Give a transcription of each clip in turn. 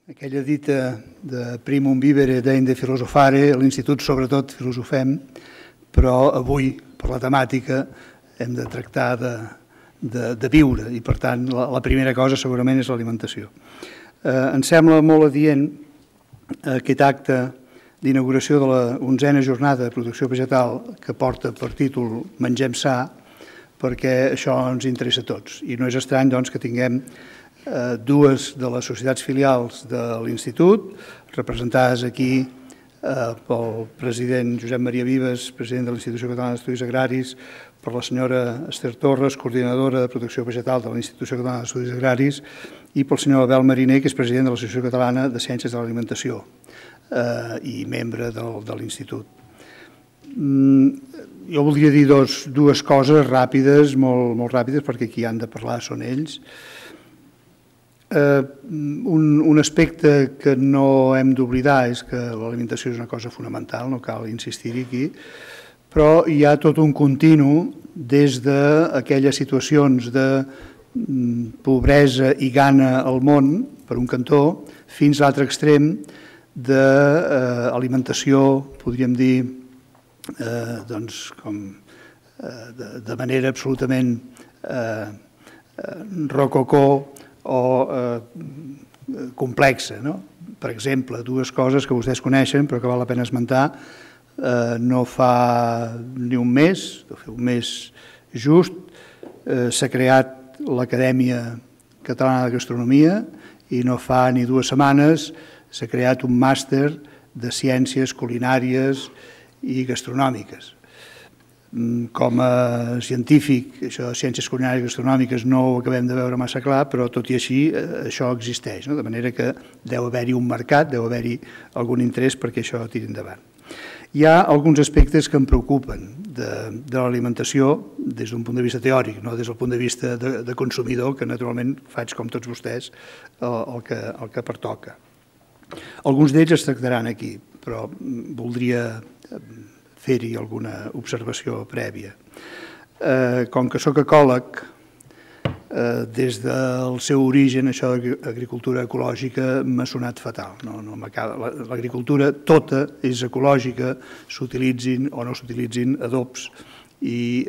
Aquella dita de primum vivere deinde filosofare, a l'Institut sobretot filosofem, però avui, per la temàtica, hem de tractar de viure i, per tant, la primera cosa segurament és l'alimentació. Em sembla molt adient aquest acte d'inauguració de la 11a jornada de producció vegetal que porta per títol Mengem sa, perquè això ens interessa a tots. I no és estrany doncs, que tinguem dues de les societats filials de l'Institut, representades aquí pel president Josep Maria Vives, president de l'Institució Catalana d'Estudis Agraris, per la senyora Esther Torres, coordinadora de protecció vegetal de l'Institució Catalana d'Estudis Agraris, i pel senyor Abel Mariner, que és president de l'Associació Catalana de Ciències de l'Alimentació i membre de l'Institut. Jo voldria dir dues coses ràpides, molt ràpides, perquè qui han de parlar són ells. Un aspecte que no hem d'oblidar és que l'alimentació és una cosa fonamental, no cal insistir-hi aquí, però hi ha tot un continu des d'aquelles situacions de pobresa i gana al món, per un cantó, fins a l'altre extrem d'alimentació, podríem dir, de manera absolutament rococó o complexa. Per exemple, dues coses que vostès coneixen però que val la pena esmentar. No fa ni un mes just, s'ha creat l'Acadèmia Catalana de Gastronomia i no fa ni 2 setmanes s'ha creat un màster de ciències culinàries i gastronòmiques. Com a científic, això de ciències culinàries i gastronòmiques no ho acabem de veure massa clar, però tot i així això existeix, de manera que deu haver-hi un mercat, deu haver-hi algun interès perquè això tiri endavant. Hi ha alguns aspectes que em preocupen de l'alimentació des d'un punt de vista teòric, no des del punt de vista de consumidor, que naturalment faig com tots vostès el que pertoca. Alguns d'ells es tractaran aquí, però voldria fer-hi alguna observació prèvia. Com que soc ecòleg, des del seu origen, això d'agricultura ecològica m'ha sonat fatal. L'agricultura tota és ecològica, s'utilitzin o no s'utilitzin adobs i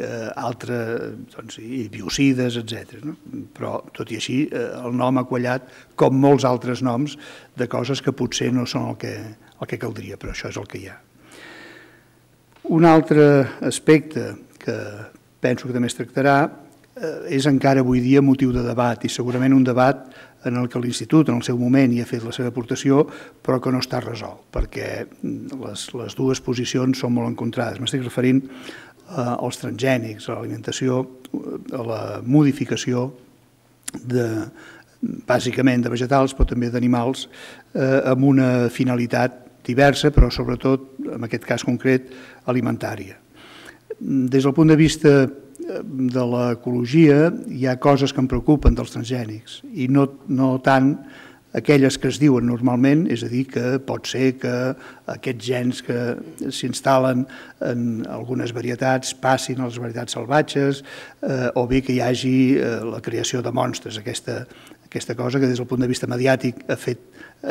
biocides, etc. Però, tot i així, el nom ha quallat, com molts altres noms, de coses que potser no són el que caldria, però això és el que hi ha. Un altre aspecte que penso que també es tractarà és encara avui dia motiu de debat i segurament un debat en el que l'Institut en el seu moment hi ha fet la seva aportació però que no està resolt perquè les dues posicions són molt encontrades. M'estic referint als transgènics, a l'alimentació, a la modificació bàsicament de vegetals però també d'animals amb una finalitat diversa, però sobretot, en aquest cas concret, alimentària. Des del punt de vista de l'ecologia, hi ha coses que em preocupen dels transgènics i no tant aquelles que es diuen normalment, és a dir, que pot ser que aquests gens que s'instal·len en algunes varietats passin a les varietats salvatges o bé que hi hagi la creació de monstres, aquesta cosa que des del punt de vista mediàtic ha fet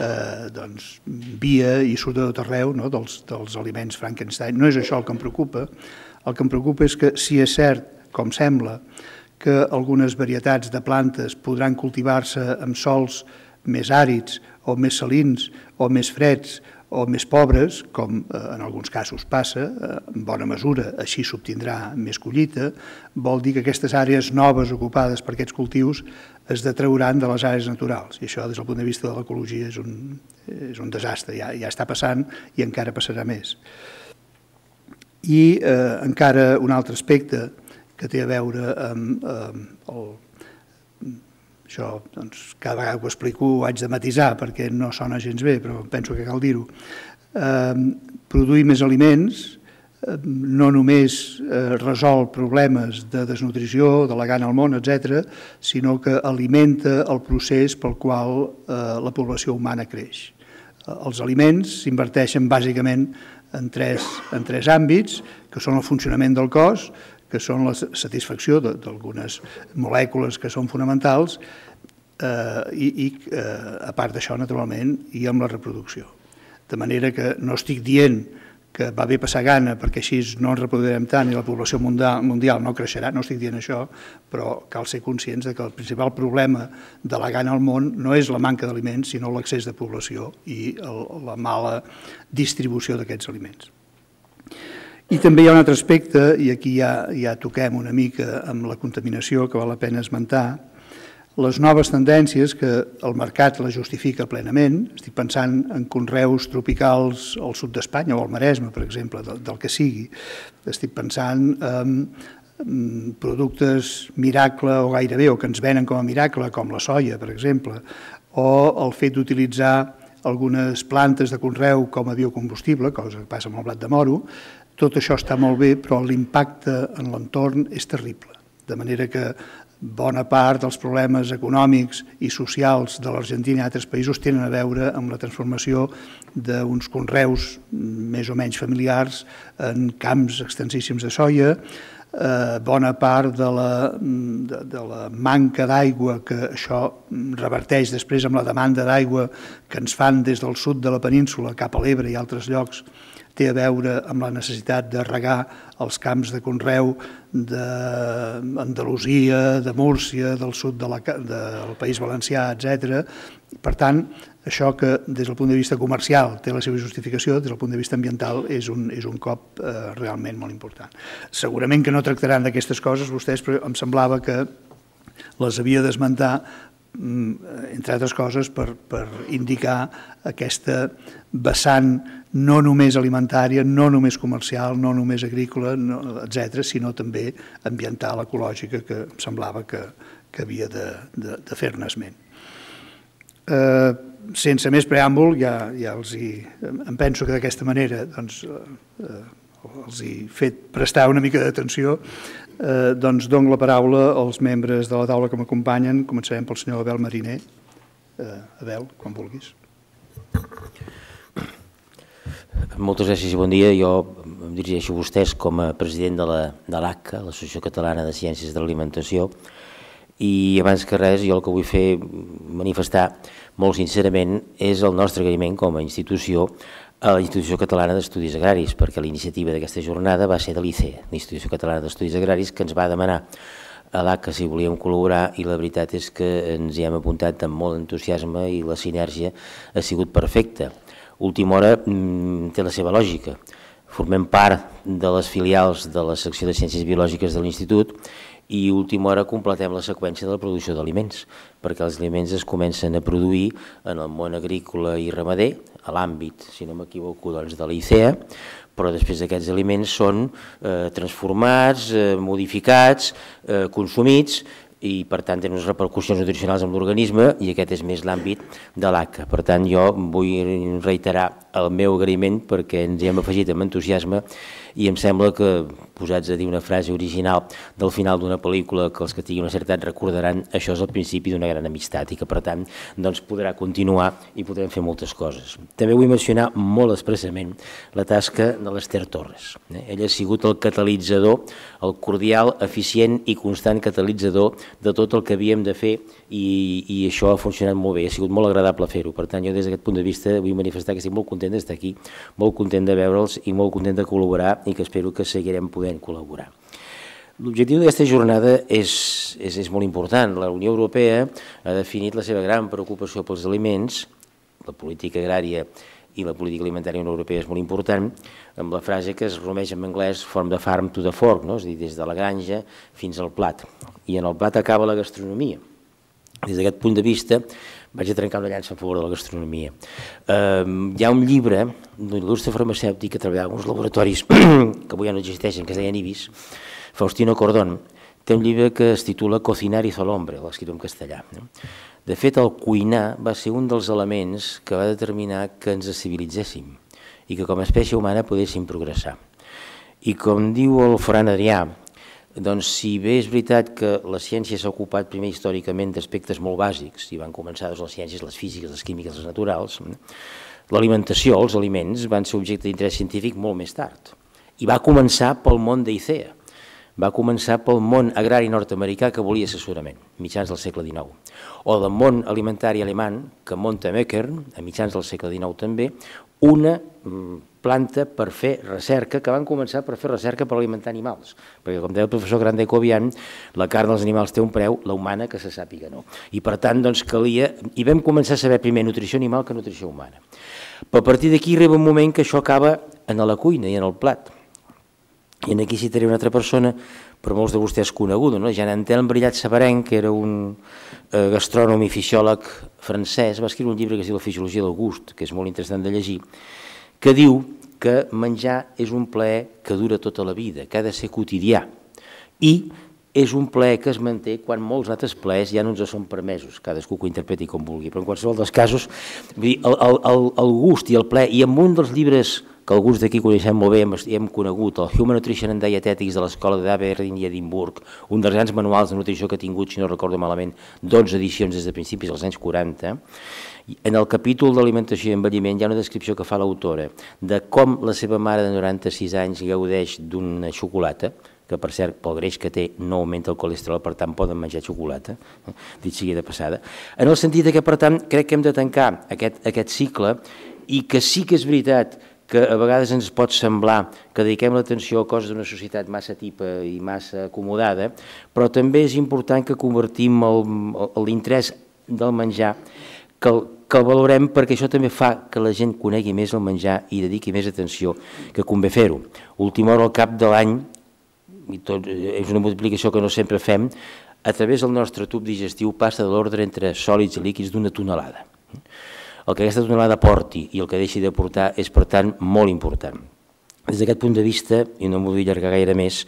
via i surt de tot arreu dels aliments Frankenstein. No és això el que em preocupa. El que em preocupa és que si és cert, com sembla, que algunes varietats de plantes podran cultivar-se en sòls més àrids o més salins o més freds o més pobres, com en alguns casos passa, en bona mesura així s'obtindrà més collita, vol dir que aquestes àrees noves ocupades per aquests cultius es detrauran de les àrees naturals. I això, des del punt de vista de l'ecologia, és un desastre. Ja està passant i encara passarà més. I encara un altre aspecte que té a veure amb això, cada vegada que ho explico ho haig de matisar perquè no sona gens bé, però penso que cal dir-ho. Produir més aliments no només resol problemes de desnutrició, de la gana al món, etc., sinó que alimenta el procés pel qual la població humana creix. Els aliments s'inverteixen bàsicament en tres àmbits, que són el funcionament del cos, que són la satisfacció d'algunes molècules que són fonamentals, i a part d'això, naturalment, i amb la reproducció. De manera que no estic dient que va bé passar gana perquè així no ens reproduirem tant i la població mundial no creixerà, no estic dient això, però cal ser conscients que el principal problema de la gana al món no és la manca d'aliments, sinó l'excés de població i la mala distribució d'aquests aliments. I també hi ha un altre aspecte, i aquí ja toquem una mica amb la contaminació, que val la pena esmentar, les noves tendències que el mercat la justifica plenament. Estic pensant en conreus tropicals al sud d'Espanya o al Maresme, per exemple, del que sigui. Estic pensant en productes miracle o gairebé, o que ens venen com a miracle, com la soia, per exemple, o el fet d'utilitzar algunes plantes de conreu com a biocombustible, cosa que passa amb el blat de moro. Tot això està molt bé, però l'impacte en l'entorn és terrible. De manera que bona part dels problemes econòmics i socials de l'Argentina i altres països tenen a veure amb la transformació d'uns conreus més o menys familiars en camps extensíssims de soia, bona part de la manca d'aigua, que això reverteix després amb la demanda d'aigua que ens fan des del sud de la península cap a l'Ebre i altres llocs, té a veure amb la necessitat de regar els camps de conreu d'Andalusia, de Múrcia, del sud del País Valencià, etc. Per tant, això que des del punt de vista comercial té la seva justificació, des del punt de vista ambiental és un cop realment molt important. Segurament que no tractaran d'aquestes coses vostès, però em semblava que les havia d'esmentar, entre altres coses, per indicar aquesta vessant no només alimentària, no només comercial, no només agrícola, etc., sinó també ambiental, ecològica, que em semblava que havia de fer-ne esment. Sense més preàmbul, em penso que d'aquesta manera els he fet prestar una mica d'atenció, doncs dono la paraula als membres de la taula que m'acompanyen. Començarem pel senyor Abel Mariner. Abel, quan vulguis. Moltes gràcies i bon dia. Jo em dirigeixo a vostès com a president de l'ACCA, l'Associació Catalana de Ciències de l'Alimentació, i abans que res jo el que vull fer, manifestar molt sincerament, és el nostre agraïment com a institució a la Institució Catalana d'Estudis Agraris, perquè la iniciativa d'aquesta jornada va ser de l'ICEA, l'Institució Catalana d'Estudis Agraris, que ens va demanar a l'ACCA si volíem col·laborar, i la veritat és que ens hi hem apuntat amb molt entusiasme i la sinergia ha sigut perfecta. Última hora té la seva lògica. Formem part de les filials de la secció de Ciències Biològiques de l'Institut i última hora completem la seqüència de la producció d'aliments, perquè els aliments es comencen a produir en el món agrícola i ramader, a l'àmbit, si no m'equivoco, de l'ICEA, però després aquests aliments són transformats, modificats, consumits, i per tant tenen unes repercussions nutricionals en l'organisme, i aquest és més l'àmbit de l'ACCA. Per tant, jo vull reiterar el meu agraïment perquè ens hi hem afegit amb entusiasme, i em sembla que, posats a dir una frase original del final d'una pel·lícula, que els que tinguin una certa edat recordaran, això és el principi d'una gran amistat i que per tant podrà continuar i podrem fer moltes coses. També vull mencionar molt expressament la tasca de l'Ester Torres. Ella ha sigut el catalitzador, el cordial, eficient i constant catalitzador de tot el que havíem de fer, i això ha funcionat molt bé, ha sigut molt agradable fer-ho. Per tant, jo des d'aquest punt de vista vull manifestar que estic molt content d'estar aquí, molt content de veure'ls i molt content de col·laborar, i que espero que seguirem podent col·laborar. L'objectiu d'aquesta jornada és molt important. La Unió Europea ha definit la seva gran preocupació pels aliments, la política agrària i la política alimentària europea és molt important, amb la frase que es resumeix en anglès "from the farm to the fork", és a dir, des de la granja fins al plat. I en el plat acaba la gastronomia. Des d'aquest punt de vista, vaig a trencar una llança a favor de la gastronomia. Hi ha un llibre d'un il·lustre farmacèutic que treballava en uns laboratoris que avui ja no existeixen, que es deien IBIS, Faustino Cordón. Té un llibre que es titula Cocinar hizo al hombre, l'ha escrit en castellà. De fet, el cuinar va ser un dels elements que va determinar que ens civilitzéssim i que com a espècie humana podéssim progressar. I com diu el Ferran Adrià, doncs si bé és veritat que la ciència s'ha ocupat primer històricament d'aspectes molt bàsics, i van començar les ciències, les físiques, les químiques, les naturals, l'alimentació, els aliments, van ser objecte d'interès científic molt més tard. I va començar pel món d'ICEA. va començar pel món agrari nord-americà que volia assessorament, mitjans del segle XIX, o del món alimentari alemany que munta Meckern, a mitjans del segle XIX també, una planta per fer recerca, que van començar per fer recerca per alimentar animals, perquè com deia el professor Grande-Cobian, la carn dels animals té un preu, la humana que se sàpiga no. I per tant doncs calia, i vam començar a saber primer nutrició animal que nutrició humana. Però a partir d'aquí arriba un moment que això acaba en la cuina i en el plat. I aquí citaré una altra persona, per molts de vostès coneguda, Jean Antelme Brillat Savarenc, que era un gastrònom i fisiòleg francès, va escriure un llibre que es diu La fisiologia del gust, que és molt interessant de llegir, que diu que menjar és un plaer que dura tota la vida, que ha de ser quotidià, i és un plaer que es manté quan molts altres plaers ja no ens són permesos, cadascú que ho interpreti com vulgui, però en qualsevol dels casos, el gust i el plaer, i en un dels llibres que alguns d'aquí coneixem molt bé i hem conegut, el Human Nutrition and Dietetics de l'Escola d'Aberdeen i Edimburg, un dels grans manuals de nutrició que ha tingut, si no recordo malament, 12 edicions des de principis dels anys 40, en el capítol d'alimentació i envelliment hi ha una descripció que fa l'autora de com la seva mare de 96 anys gaudeix d'una xocolata, que per cert pel greix que té no augmenta el colesterol, per tant poden menjar xocolata, dit sigui de passada, en el sentit que per tant crec que hem de tancar aquest cicle i que sí que és veritat que a vegades ens pot semblar que dediquem l'atenció a coses d'una societat massa tipa i massa acomodada, però també és important que convertim l'interès del menjar, que el valorem perquè això també fa que la gent conegui més el menjar i dediqui més atenció, que convé fer-ho. Última hora al cap de l'any, és una multiplicació que no sempre fem, a través del nostre tub digestiu passa de l'ordre entre sòlids i líquids d'una tonelada. El que aquesta tonelada porti i el que deixi de portar és, per tant, molt important. Des d'aquest punt de vista, i no m'ho vull allargar gaire més,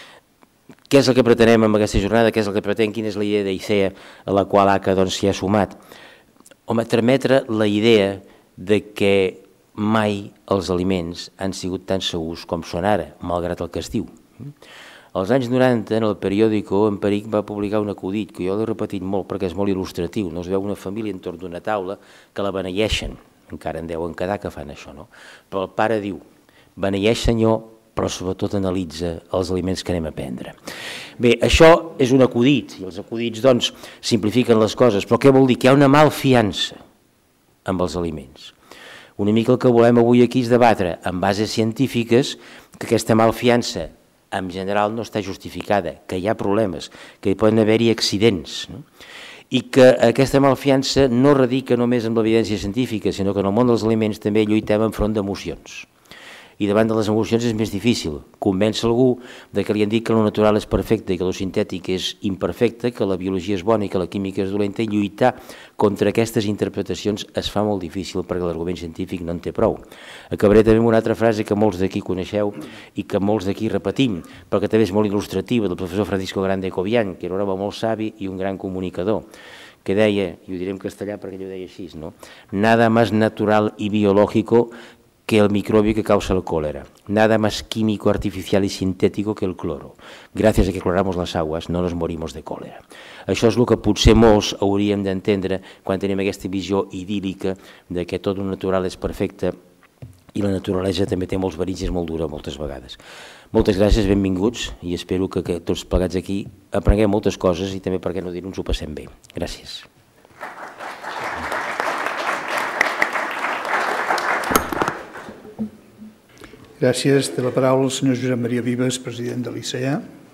què és el que pretenem amb aquesta jornada, què és el que pretén, quina és la idea d'ICEA a la qual ACA s'hi ha sumat? Home, transmetre la idea de que mai els aliments han sigut tan segurs com són ara, malgrat el que es diu. Als anys 90, en el periòdico, en Peric va publicar un acudit, que jo l'he repetit molt perquè és molt il·lustratiu. No es veu una família entorn d'una taula que la beneeixen, encara en deuen quedar que fan això, no? Però el pare diu, beneeix senyor, però sobretot analitza els aliments que anem a prendre. Bé, això és un acudit, i els acudits, doncs, simplifiquen les coses, però què vol dir? Que hi ha una malfiança amb els aliments. Una mica el que volem avui aquí és debatre, amb bases científiques, que aquesta malfiança en general no està justificada, que hi ha problemes, que hi poden haver-hi accidents, i que aquesta malfiança no radica només en l'evidència científica, sinó que en el món dels aliments també lluitem enfront d'emocions. I davant de les emocions és més difícil convèncer algú que li han dit que el natural és perfecte i que el sintètic és imperfecte, que la biologia és bona i que la química és dolenta, i lluitar contra aquestes interpretacions es fa molt difícil perquè l'argument científic no en té prou. Acabaré també amb una altra frase que molts d'aquí coneixeu i que molts d'aquí repetim, però que també és molt il·lustrativa, del professor Francisco Grande-Cobian, que era un home molt savi i un gran comunicador, que deia, i ho diré en castellà perquè ell ho deia així, ¿no? Nada más natural y biológico que el microbio que causa el cólera. Nada más químico, artificial y sintético que el cloro. Gracias a que cloramos las aguas no nos morimos de còlera. Això és el que potser molts hauríem d'entendre quan tenim aquesta visió idíl·lica de que tot el natural és perfecte i la naturalesa també té molts verills i és molt dura moltes vegades. Moltes gràcies, benvinguts, i espero que tots plegats aquí aprenguem moltes coses i també, per què no dir-ho, ens ho passem bé. Gràcies. Gràcies. Té la paraula el senyor Josep Maria Vives, president de l'ICEA.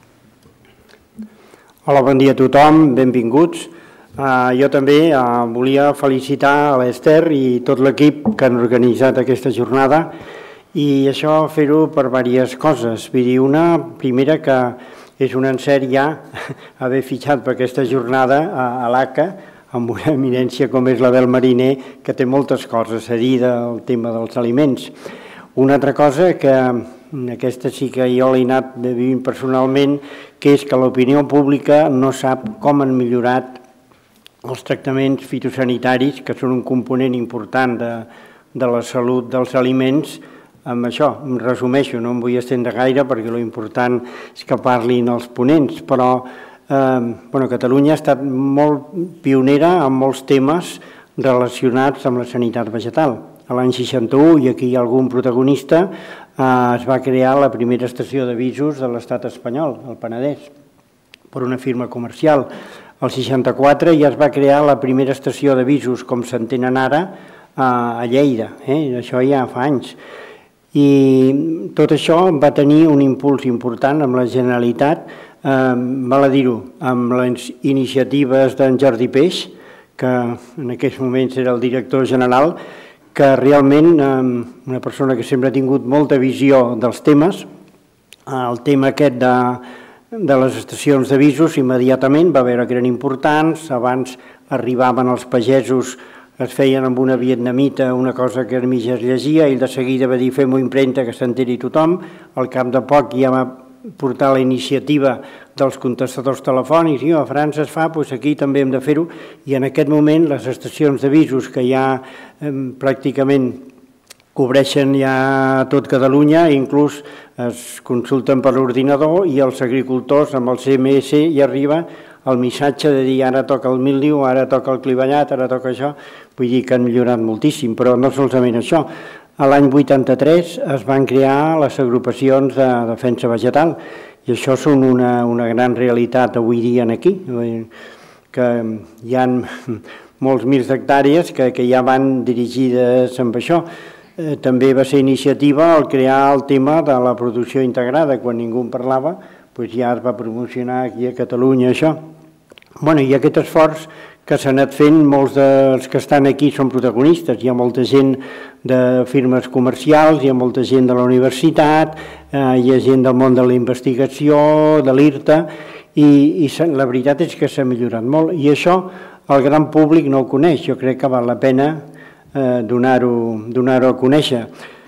Hola, bon dia a tothom, benvinguts. Jo també volia felicitar a l'Ester i tot l'equip que han organitzat aquesta jornada, i això fer-ho per diverses coses. Vull dir, una primera, que és un encert ja haver fitxat per aquesta jornada a l'ACA, amb una eminència com és la del Mariner, que té moltes coses a dir del tema dels aliments. Una altra cosa, que aquesta sí que jo l'he anat vivint personalment, que és que l'opinió pública no sap com han millorat els tractaments fitosanitaris, que són un component important de la salut dels aliments. Amb això em resumeixo, no em vull estendre gaire perquè l'important és que parlin els ponents, però Catalunya ha estat molt pionera en molts temes relacionats amb la sanitat vegetal. l'any 61, i aquí hi ha algun protagonista, es va crear la primera estació d'avisos de l'estat espanyol, el Penedès, per una firma comercial. El 64 ja es va crear la primera estació d'avisos, com s'entenen ara, a Lleida. Això ja fa anys. I tot això va tenir un impuls important amb la Generalitat, val a dir-ho, amb les iniciatives d'en Jordi Peix, que en aquests moments era el director general, que realment una persona que sempre ha tingut molta visió dels temes, el tema aquest de les estacions d'avisos immediatament va veure que eren importants. Abans arribaven els pagesos, es feien amb una vietnamita una cosa que a mi ja es llegia, ell de seguida va dir fem-ho impremta que s'enteri tothom. Al cap de poc ja va portar la iniciativa dels contestadors telefònics, i a França es fa, doncs aquí també hem de fer-ho, i en aquest moment les estacions d'avisos que ja pràcticament cobreixen ja tot Catalunya, inclús es consulten per l'ordinador, i els agricultors amb el CMS hi arriba el missatge de dir ara toca el míldiu, ara toca el clivellat, ara toca això. Vull dir que han millorat moltíssim, però no solament això. L'any 83 es van crear les agrupacions de defensa vegetal, i això són una gran realitat avui dia aquí, que hi ha molts mils d'hectàrees que ja van dirigides amb això. També va ser iniciativa el crear el tema de la producció integrada, quan ningú en parlava, doncs ja es va promocionar aquí a Catalunya això. I aquest esforç que s'ha anat fent, molts dels que estan aquí són protagonistes. Hi ha molta gent de firmes comercials, hi ha molta gent de la universitat, hi ha gent del món de la investigació, de l'IRTA, i la veritat és que s'ha millorat molt. I això el gran públic no ho coneix, jo crec que val la pena donar-ho a conèixer.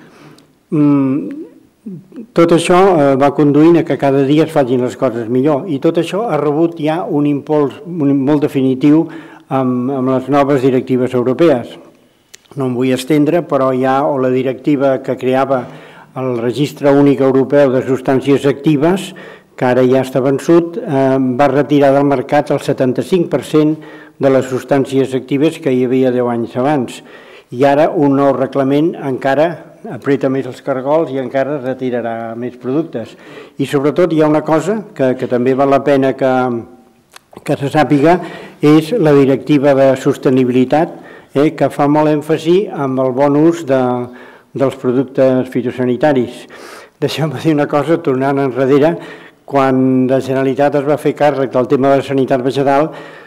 Tot això va conduint a que cada dia es facin les coses millor, i tot això ha rebut ja un impuls molt definitiu amb les noves directives europees. No em vull estendre, però ja la directiva que creava el Registre Únic Europeu de Substàncies Actives, que ara ja està vençut, va retirar del mercat el 75% de les substàncies actives que hi havia 10 anys abans. I ara un nou reglament encara apreta més els cargols i encara retirarà més productes. I sobretot hi ha una cosa que també val la pena que se sàpiga, és la directiva de sostenibilitat, que fa molt èmfasi amb el bon ús dels productes fitosanitaris. Deixeu-me dir una cosa, tornant enrere, quan la Generalitat es va fer càrrec del tema de la sanitat vegetal,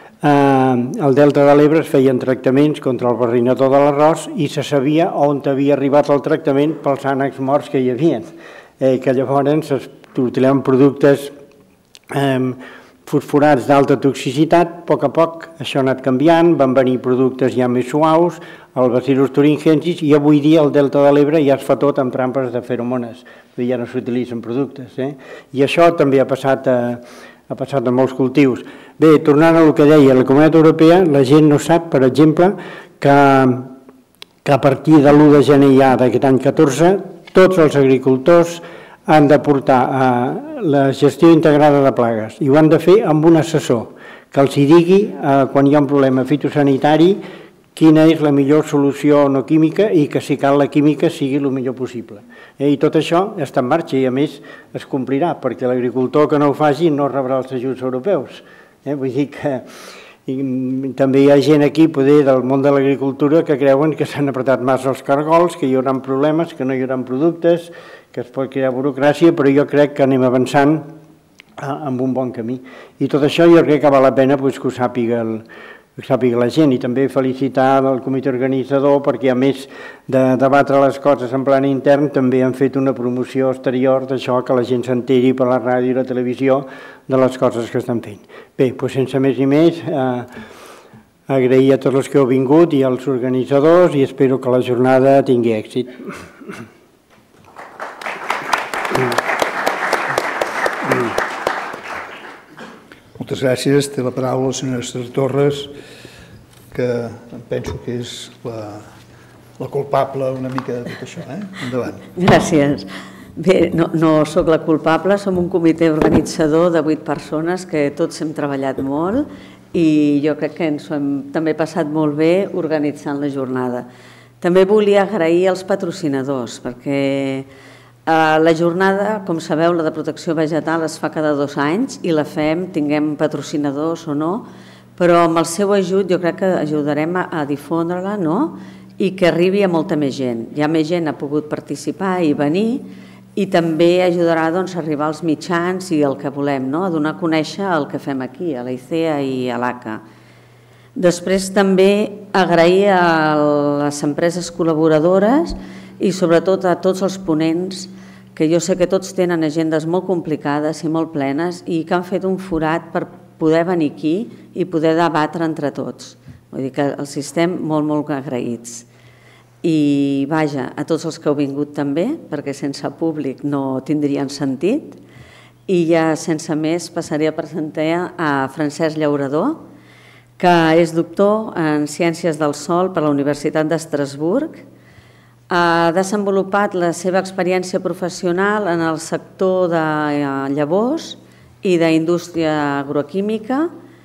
al Delta de l'Ebre es feien tractaments contra el barrinador de l'arròs i se sabia on havia arribat el tractament pels ànecs morts que hi havia, que llavors es utilitzaven productes fosforats d'alta toxicitat. A poc això ha anat canviant, van venir productes ja més suaus, el Bacillus thuringiensis, i avui dia al Delta de l'Ebre ja es fa tot amb trampes de feromones, ja no s'utilitzen productes. I això també ha passat a molts cultius. Bé, tornant al que deia, la Comunitat Europea, la gent no sap, per exemple, que a partir de l'1 de gener ja d'aquest any 14, tots els agricultors han de portar la gestió integrada de plagues, i ho han de fer amb un assessor que els digui, quan hi ha un problema fitosanitari, quina és la millor solució no química, i que si cal la química sigui el millor possible. I tot això està en marxa i a més es complirà, perquè l'agricultor que no ho faci no rebrà els ajuts europeus. Vull dir que també hi ha gent aquí del món de l'agricultura que creuen que s'han apretat massa els cargols, que hi haurà problemes, que no hi haurà productes, que es pot crear burocràcia, però jo crec que anem avançant amb un bon camí. I tot això jo crec que val la pena que ho sàpiga la gent, i també felicitar el comitè organitzador perquè, a més de debatre les coses en plan intern, també han fet una promoció exterior d'això, que la gent s'enteri per la ràdio i la televisió de les coses que estan fent. Bé, doncs sense més ni més, agrair a tots els que heu vingut i als organitzadors, i espero que la jornada tingui èxit. Moltes gràcies. Té la paraula la senyora Esther Torres, que em penso que és la culpable una mica de tot això. Endavant. Gràcies. Bé, no sóc la culpable, som un comitè organitzador de 8 persones que tots hem treballat molt, i jo crec que ens ho hem també passat molt bé organitzant la jornada. També volia agrair als patrocinadors, perquè la jornada, com sabeu, la de protecció vegetal es fa cada 2 anys i la fem, tinguem patrocinadors o no, però amb el seu ajut jo crec que ajudarem a difondre-la, no?, i que arribi a molta més gent. Ja més gent ha pogut participar i venir i també ajudarà a arribar als mitjans i el que volem, a donar a conèixer el que fem aquí, a la ICEA i a l'ACA. Després també agrair a les empreses col·laboradores i sobretot a tots els ponents, que jo sé que tots tenen agendes molt complicades i molt plenes i que han fet un forat per poder venir aquí i poder debatre entre tots. Vull dir que els estem molt, molt agraïts. I vaja, a tots els que heu vingut també, perquè sense públic no tindrien sentit. I ja sense més passaré a presentar a Francesc Llaurador, que és doctor en Ciències del Sòl per la Universitat d'Estrasburg. Ha desenvolupat la seva experiència professional en el sector de llavors i d'indústria agroquímica.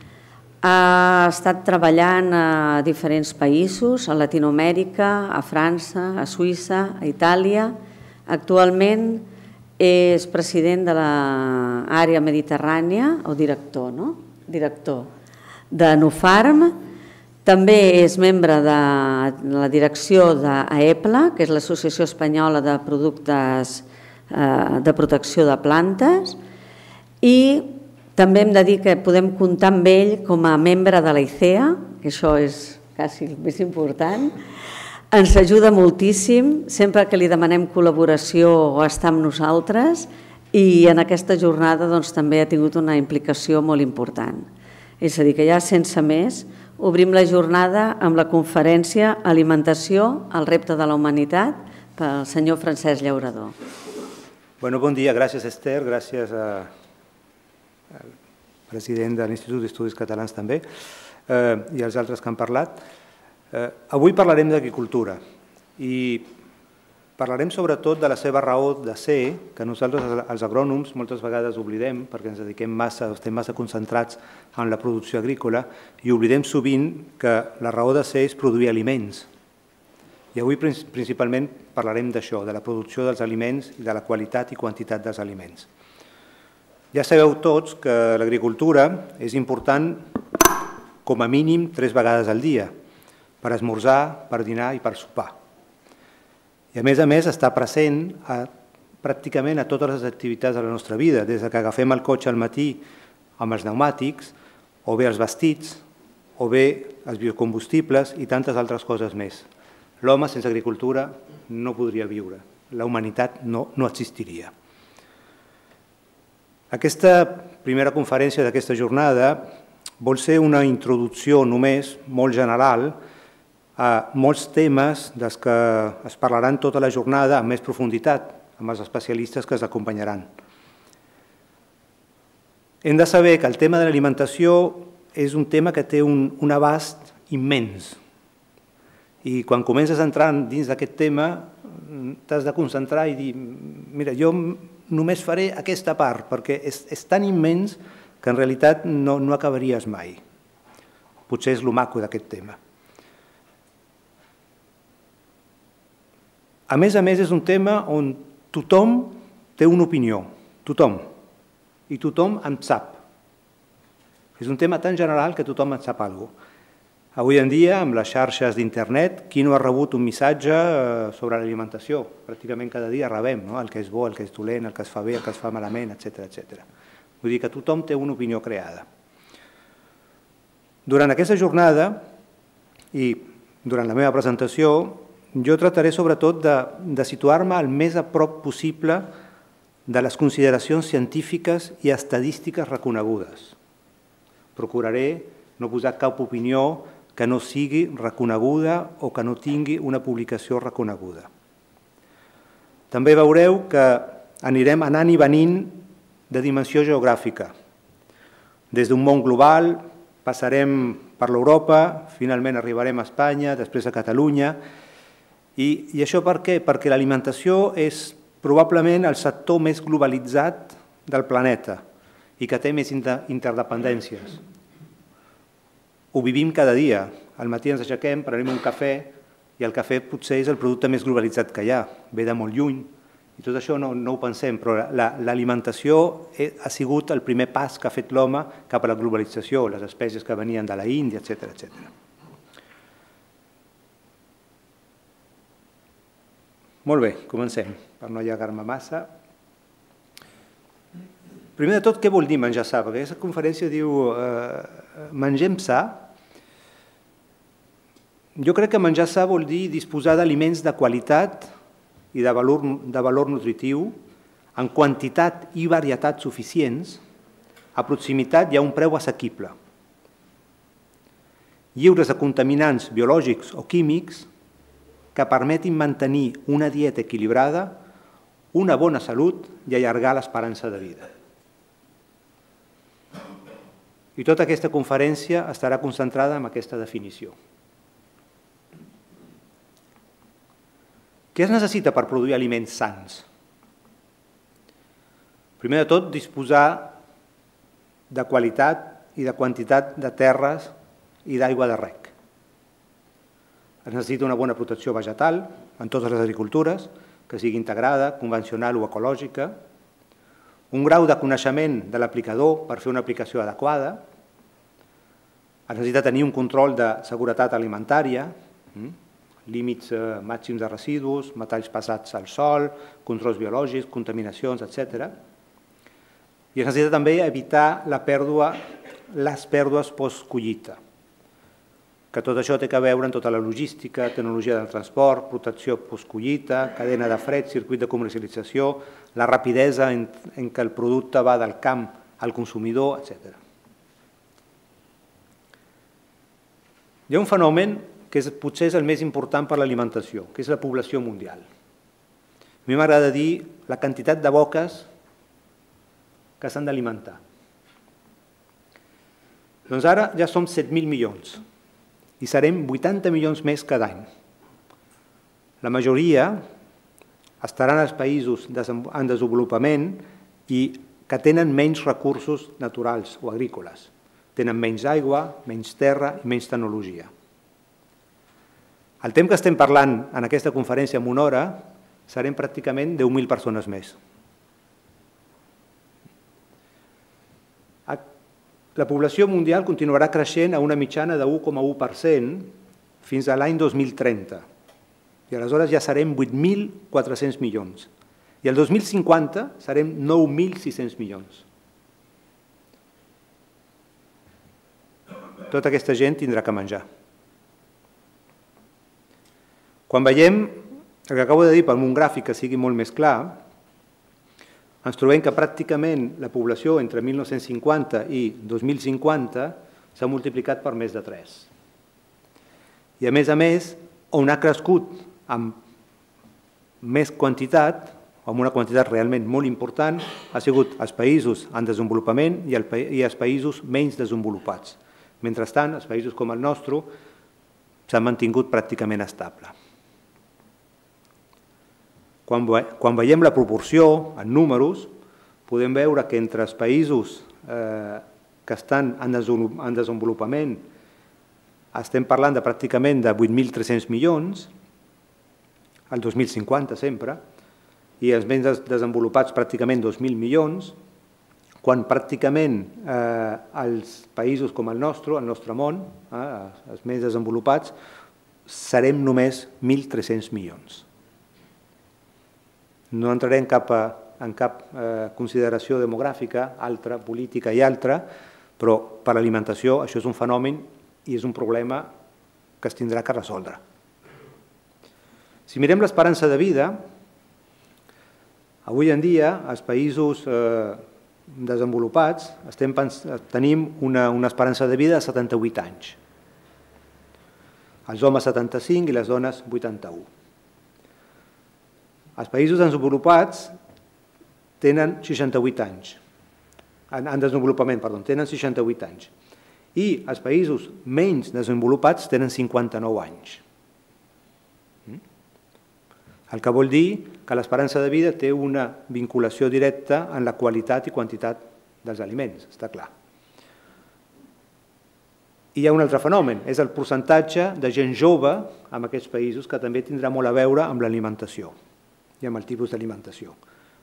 Ha estat treballant a diferents països, a Latinoamèrica, a França, a Suïssa, a Itàlia. Actualment és president de l'àrea mediterrània, o director, no? Director de Nufarm. També és membre de la direcció d'AEPLA, que és l'Associació Espanyola de Productes de Protecció de Plantes, i també hem de dir que podem comptar amb ell com a membre de la ICEA, que això és quasi el més important. Ens ajuda moltíssim, sempre que li demanem col·laboració està amb nosaltres i en aquesta jornada també ha tingut una implicació molt important. És a dir, que ja sense més obrim la jornada amb la conferència Alimentació, el repte de la humanitat, pel senyor Francesc Llaurador. Bon dia, gràcies Esther, gràcies al president de l'Institut d'Estudis Catalans també i als altres que han parlat. Avui parlarem d'agricultura i parlarem sobretot de la seva raó de ser, que nosaltres els agrònoms moltes vegades oblidem perquè ens dediquem massa, estem massa concentrats en la producció agrícola i oblidem sovint que la raó de ser és produir aliments. I avui principalment parlarem d'això, de la producció dels aliments i de la qualitat i quantitat dels aliments. Ja sabeu tots que l'agricultura és important com a mínim 3 vegades al dia, per esmorzar, per dinar i per sopar. I a més està present pràcticament a totes les activitats de la nostra vida, des que agafem el cotxe al matí amb els pneumàtics, o bé els vestits, o bé els biocombustibles i tantes altres coses més. L'home sense agricultura no podria viure, la humanitat no existiria. Aquesta primera conferència d'aquesta jornada vol ser una introducció només molt general a molts temes dels que es parlaran tota la jornada amb més profunditat, amb els especialistes que ens acompanyaran. Hem de saber que el tema de l'alimentació és un tema que té un abast immens i quan comences a entrar dins d'aquest tema t'has de concentrar i dir, mira, jo només faré aquesta part perquè és tan immens que en realitat no acabaries mai. Potser és el maco d'aquest tema. A més, és un tema on tothom té una opinió, tothom, i tothom en sap. És un tema tan general que tothom en sap alguna cosa. Avui en dia, amb les xarxes d'internet, qui no ha rebut un missatge sobre l'alimentació? Pràcticament cada dia rebem el que és bo, el que és dolent, el que es fa bé, el que es fa malament, etc. Vull dir que tothom té una opinió creada. Durant aquesta jornada i durant la meva presentació, jo tractaré sobretot de situar-me el més a prop possible de les consideracions científiques i estadístiques reconegudes. Procuraré no posar cap opinió que no sigui reconeguda o que no tingui una publicació reconeguda. També veureu que anirem anant i venint de dimensió geogràfica. Des d'un món global passarem per l'Europa, finalment arribarem a Espanya, després a Catalunya. I això per què? Perquè l'alimentació és probablement el sector més globalitzat del planeta i que té més interdependències. Ho vivim cada dia. Al matí ens aixequem, prenem un cafè i el cafè potser és el producte més globalitzat que hi ha, ve de molt lluny, i tot això no ho pensem, però l'alimentació ha sigut el primer pas que ha fet l'home cap a la globalització, les espècies que venien de la Índia, etc. Molt bé, comencem, per no allargar-me massa. Primer de tot, què vol dir menjar sa? Perquè aquesta conferència diu mengem sa. Jo crec que menjar sa vol dir disposar d'aliments de qualitat i de valor nutritiu en quantitat i varietat suficients, a proximitat i a un preu assequible, lliures de contaminants biològics o químics que permetin mantenir una dieta equilibrada, una bona salut i allargar l'esperança de vida. I tota aquesta conferència estarà concentrada en aquesta definició. Què es necessita per produir aliments sans? Primer de tot, disposar de qualitat i de quantitat de terres i d'aigua de rec. Es necessita una bona protecció vegetal en totes les agricultures, que sigui integrada, convencional o ecològica, un grau de coneixement de l'aplicador per fer una aplicació adequada, es necessita tenir un control de seguretat alimentària, límits màxims de residus, metalls pesats al sòl, controls biològics, contaminacions, etc. I es necessita també evitar les pèrdues post-collita, que tot això té a veure amb tota la logística, tecnologia del transport, protecció post-collita, cadena de fred, circuit de comercialització, la rapidesa en què el producte va del camp al consumidor, etc. Hi ha un fenomen que potser és el més important per l'alimentació, que és la població mundial. A mi m'agrada dir la quantitat de boques que s'han d'alimentar. Doncs ara ja som 7.000 milions i serem 80 milions més cada any. La majoria estaran als països en desenvolupament i que tenen menys recursos naturals o agrícoles. Tenen menys aigua, menys terra i menys tecnologia. El temps que estem parlant en aquesta conferència en una hora serem pràcticament 10.000 persones més. La població mundial continuarà creixent a una mitjana de 1,1% fins a l'any 2030. I aleshores ja serem 8.400 milions. I el 2050 serem 9.600 milions. Tota aquesta gent tindrà que menjar. Quan veiem el que acabo de dir per un gràfic que sigui molt més clar, ens trobem que pràcticament la població entre 1950 i 2050 s'ha multiplicat per més de 3. I a més, on ha crescut amb més quantitat, amb una quantitat realment molt important, ha sigut els països en desenvolupament i els països menys desenvolupats. Mentrestant, els països com el nostre s'han mantingut pràcticament estable. Quan veiem la proporció en números, podem veure que entre els països que estan en desenvolupament estem parlant de pràcticament de 8.300 milions, el 2050 sempre, i els menys desenvolupats pràcticament 2.000 milions, quan pràcticament els països com el nostre món, els més desenvolupats, serem només 1.300 milions. No entrarem en cap consideració demogràfica, altra, política i altra, però per l'alimentació això és un fenomen i és un problema que es tindrà que resoldre. Si mirem l'esperança de vida, avui en dia els països desenvolupats tenim una esperança de vida de 78 anys. Els homes 75 i les dones 81. Els països desenvolupats tenen 68 anys, en desenvolupament, tenen 68 anys, i els països menys desenvolupats tenen 59 anys. El que vol dir que l'esperança de vida té una vinculació directa en la qualitat i quantitat dels aliments, està clar. hi ha un altre fenomen, és el percentatge de gent jove en aquests països que també tindrà molt a veure amb l'alimentació i amb el tipus d'alimentació.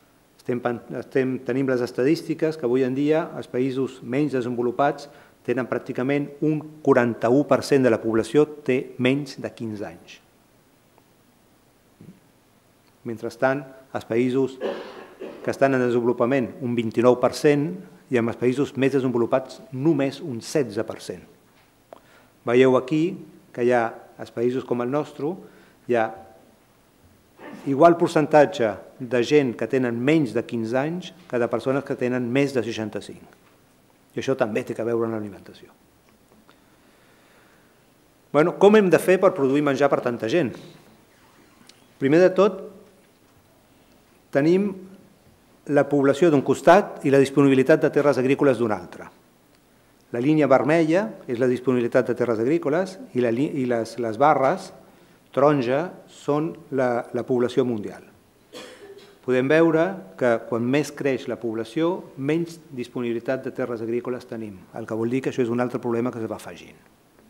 Tenim les estadístiques que avui en dia els països menys desenvolupats tenen pràcticament un 41% de la població té menys de 15 anys. Mentrestant, els països que estan en desenvolupament un 29% i en els països més desenvolupats només un 16%. Veieu aquí que hi ha, als països com el nostre, hi ha igual percentatge de gent que tenen menys de 15 anys que de persones que tenen més de 65. I això també té a veure amb l'alimentació. Com hem de fer per produir menjar per tanta gent? Primer de tot, tenim la població d'un costat i la disponibilitat de terres agrícoles d'un altre. La línia vermella és la disponibilitat de terres agrícoles i les barres taronja són la població mundial. Podem veure que quan més creix la població, menys disponibilitat de terres agrícoles tenim, el que vol dir que això és un altre problema que es va afegint.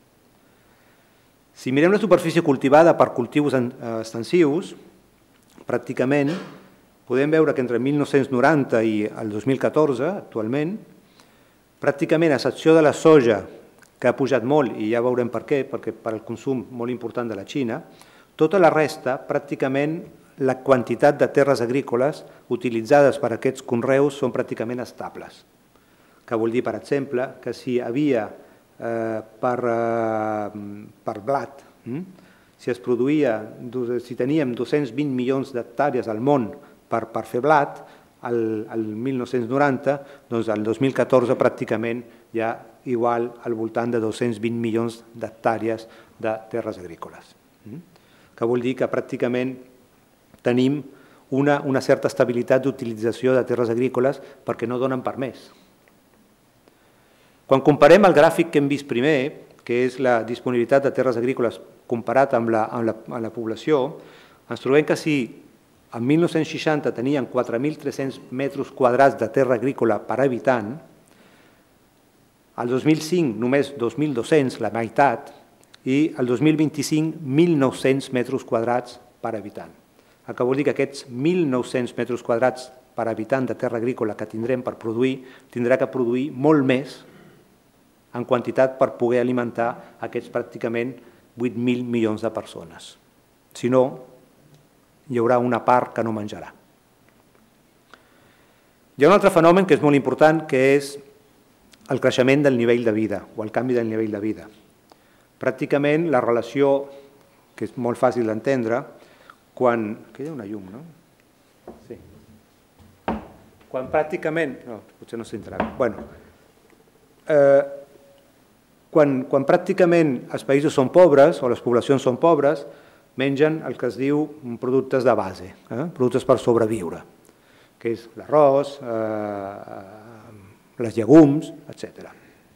Si mirem la superfície cultivada per cultius extensius, pràcticament podem veure que entre 1990 i el 2014, actualment, pràcticament, a excepció de la soja, que ha pujat molt, i ja veurem per què, perquè per al consum molt important de la Xina, tota la resta, pràcticament, la quantitat de terres agrícoles utilitzades per a aquests conreus són pràcticament estables. Que vol dir, per exemple, que si havia per blat, si teníem 220 milions d'hectàrees al món per fer blat, el 1990, doncs el 2014 pràcticament hi ha igual al voltant de 220 milions d'hectàrees de terres agrícoles. Que vol dir que pràcticament tenim una certa estabilitat d'utilització de terres agrícoles perquè no donen per més. Quan comparem el gràfic que hem vist primer, que és la disponibilitat de terres agrícoles comparat amb la població, ens trobem que si en 1960 tenien 4.300 metres quadrats de terra agrícola per habitant, al 2005 només 2.200, la meitat, i el 2025 1.900 metres quadrats per habitant. El que vol dir que aquests 1.900 metres quadrats per habitant de terra agrícola que tindrem per produir, tindrà que produir molt més en quantitat per poder alimentar aquests pràcticament 8.000 milions de persones. Si no, hi haurà una part que no menjarà. Hi ha un altre fenomen que és molt important, que és el creixement del nivell de vida o el canvi del nivell de vida. Pràcticament la relació, que és molt fàcil d'entendre, quan... Aquí hi ha una llum, no? Sí. Quan pràcticament... No, potser no s'entrarà. Bueno, quan pràcticament els països són pobres o les poblacions són pobres, mengen el que es diu productes de base, productes per sobreviure, que és l'arròs, les llegums, etc.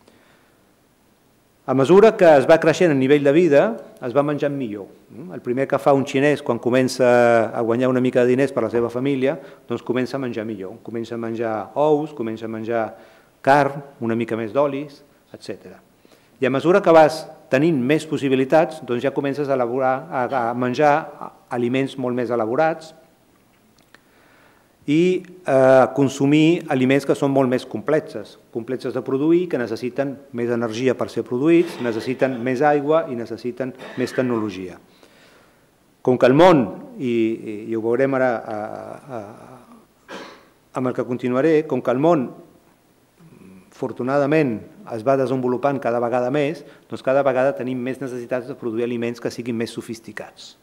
A mesura que es va creixent el nivell de vida, es va menjant millor. El primer que fa un xinès quan comença a guanyar una mica de diners per a la seva família, doncs comença a menjar millor. Comença a menjar ous, comença a menjar carn, una mica més d'olis, etc. I a mesura que vas tenint més possibilitats, doncs ja comences a menjar aliments molt més elaborats i consumir aliments que són molt més complexes de produir, que necessiten més energia per ser produïts, necessiten més aigua i necessiten més tecnologia. Com que el món, i ho veurem ara amb el que continuaré, com que el món afortunadament es va desenvolupant cada vegada més, doncs cada vegada tenim més necessitats de produir aliments que siguin més sofisticats.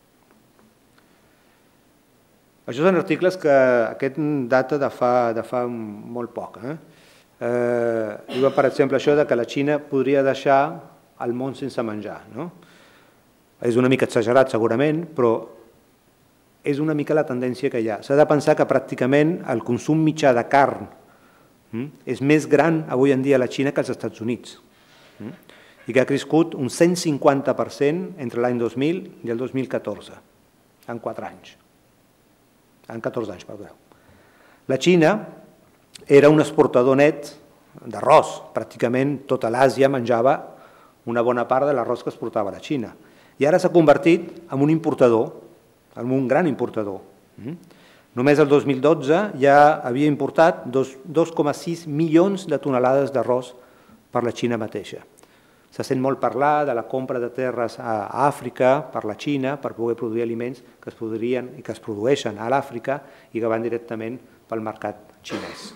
Això són articles que aquest data de fa molt poc. Diuen, per exemple, això que la Xina podria deixar el món sense menjar. És una mica exagerat, segurament, però és una mica la tendència que hi ha. S'ha de pensar que pràcticament el consum mitjà de carn és més gran avui en dia a la Xina que als Estats Units i que ha crescut un 150% entre l'any 2000 i el 2014, en 4 anys. En 14 anys, perdó. La Xina era un exportador net d'arròs. Pràcticament tota l'Àsia menjava una bona part de l'arròs que es portava a la Xina. I ara s'ha convertit en un importador, en un gran importador. Només el 2012 ja havia importat 2,6 milions de tonelades d'arròs per la Xina mateixa. Se sent molt parlar de la compra de terres a Àfrica per la Xina per poder produir aliments que es podrien i que es produeixen a l'Àfrica i que van directament pel mercat xinès.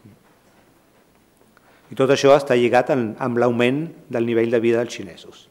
I tot això està lligat amb l'augment del nivell de vida dels xinesos.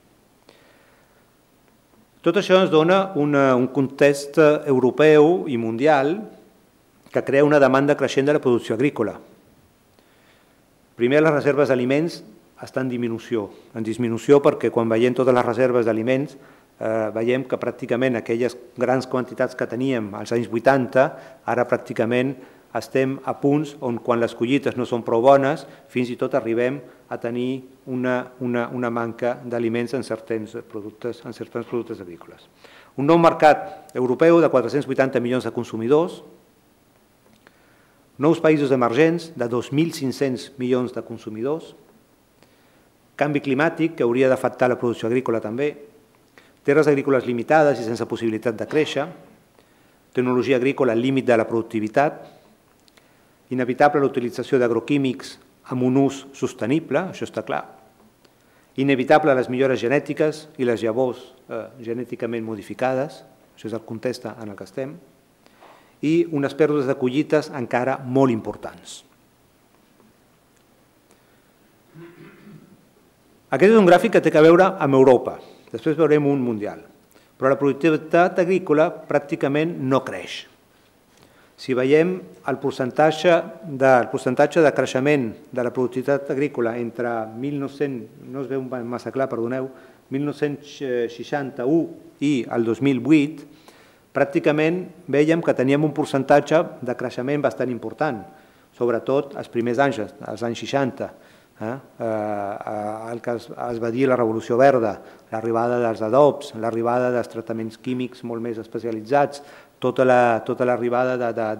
Tot això ens dona un context europeu i mundial que crea una demanda creixent de la producció agrícola. Primer, les reserves d'aliments estan en disminució perquè quan veiem totes les reserves d'aliments veiem que pràcticament aquelles grans quantitats que teníem als anys 80 ara pràcticament estem a punts on quan les collites no són prou bones fins i tot arribem a tenir una manca d'aliments en certs productes agrícoles. Un nou mercat europeu de 480 milions de consumidors, nous països emergents de 2.500 milions de consumidors, canvi climàtic que hauria d'afectar la producció agrícola també, terres agrícoles limitades i sense possibilitat de créixer, tecnologia agrícola al límit de la productivitat, inevitable la utilització d'agroquímics amb un ús sostenible, això està clar, inevitable les millores genètiques i les llavors genèticament modificades, això és el context en el que estem, i unes pèrdues de collites encara molt importants. Aquest és un gràfic que té a veure amb Europa, després veurem un mundial, però la productivitat agrícola pràcticament no creix. Si veiem el percentatge de creixement de la productivitat agrícola entre 1900, no es veu massa clar, perdoneu, 1961 i el 2008, pràcticament veiem que teníem un percentatge de creixement bastant important, sobretot els primers anys, els anys 60, el que es va dir la Revolució Verda, l'arribada dels adobs, l'arribada dels tractaments químics molt més especialitzats, tota l'arribada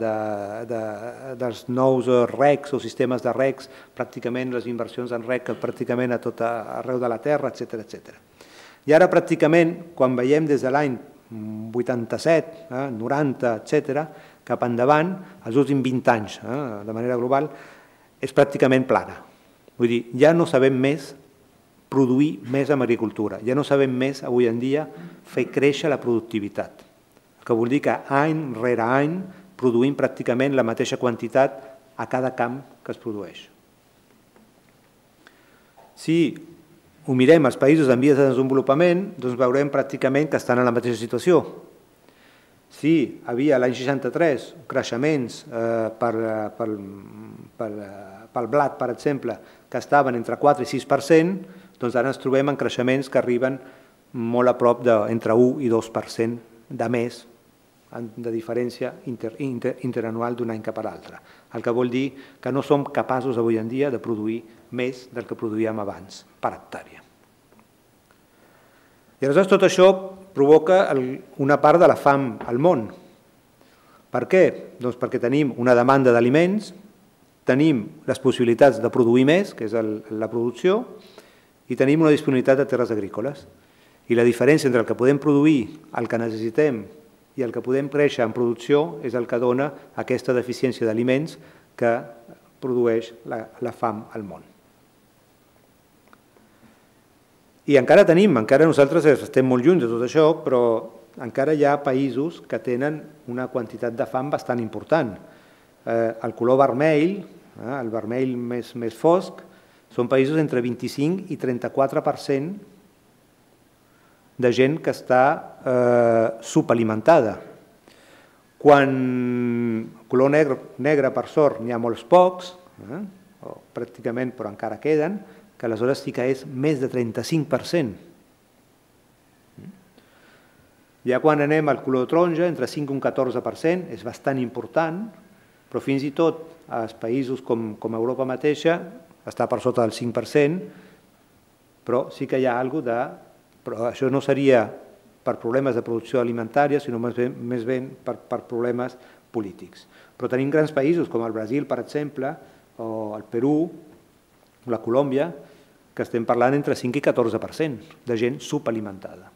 dels nous recs o sistemes de recs, pràcticament les inversions en rec pràcticament a tot arreu de la terra, etc. I ara pràcticament, quan veiem des de l'any 87, 90, etc., cap endavant, els últims 20 anys, de manera global, és pràcticament plana. Vull dir, ja no sabem més produir més amb agricultura, ja no sabem més avui en dia fer créixer la productivitat, el que vol dir que any rere any produïm pràcticament la mateixa quantitat a cada camp que es produeix. Si ho mirem als països en vies de desenvolupament, doncs veurem pràcticament que estan en la mateixa situació. Si havia l'any 63 creixements pel blat, per exemple, que estaven entre 4 i 6%, doncs ara ens trobem en creixements que arriben molt a prop d'entre 1 i 2% de més de diferència interanual d'un any cap a l'altre. El que vol dir que no som capaços avui en dia de produir més del que produíem abans per hectàrea. I aleshores tot això provoca una part de la fam al món. Per què? Doncs perquè tenim una demanda d'aliments, tenim les possibilitats de produir més, que és la producció, i tenim una disponibilitat de terres agrícoles. I la diferència entre el que podem produir, el que necessitem i el que podem créixer en producció és el que dona aquesta deficiència d'aliments que produeix la fam al món. I encara nosaltres estem molt lluny de tot això, però encara hi ha països que tenen una quantitat de fam bastant important. El color vermell, el vermell més fosc, són països entre 25 i 34% de gent que està subalimentada. Quan color negre, per sort, n'hi ha molts pocs, pràcticament, però encara queden, que aleshores sí que és més de 35%. Ja quan anem al color taronja, entre 5 i un 14%, és bastant important, però fins i tot als països com Europa mateixa està per sota del 5%, però sí que hi ha alguna cosa de... Però això no seria per problemes de producció alimentària, sinó més ben per problemes polítics. Però tenim grans països com el Brasil, per exemple, o el Perú, o la Colòmbia, que estem parlant entre 5 i 14% de gent subalimentada.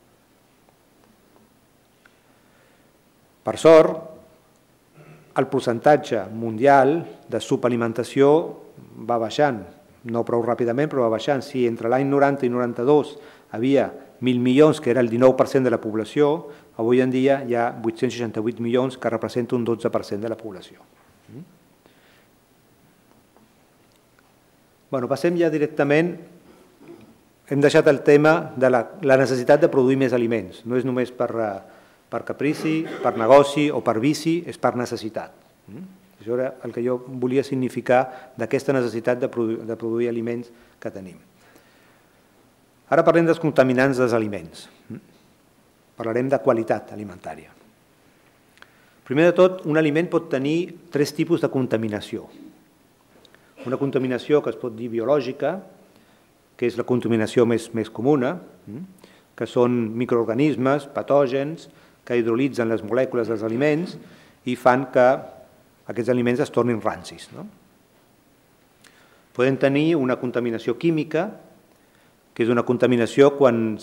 Per sort, el percentatge mundial de subalimentació va baixant, no prou ràpidament, però va baixant. Si entre l'any 90 i 92 havia 1.000 milions, que era el 19% de la població, avui en dia hi ha 868 milions, que representa un 12% de la població. Passem ja directament. Hem deixat el tema de la necessitat de produir més aliments. No és només per caprici, per negoci o per vici, és per necessitat. Això era el que jo volia significar d'aquesta necessitat de produir aliments que tenim. Ara parlem dels contaminants dels aliments. Parlarem de qualitat alimentària. Primer de tot, un aliment pot tenir 3 tipus de contaminació. Una contaminació que es pot dir biològica, que és la contaminació més comuna, que són microorganismes, patògens, que hidrolitzen les molècules dels aliments i fan que aquests aliments es tornin rancis. Poden tenir una contaminació química, que és una contaminació quan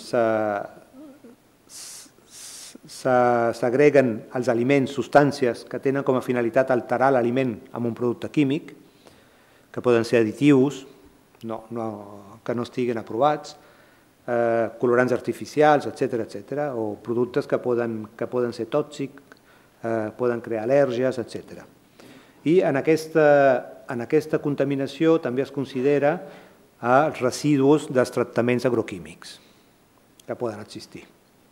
s'agreguen als aliments substàncies que tenen com a finalitat alterar l'aliment amb un producte químic, que poden ser additius, que no estiguin aprovats, colorants artificials, etc., o productes que poden ser tòxics, poden crear al·lèrgies, etc. I en aquesta contaminació també es considera els residus dels tractaments agroquímics que poden existir.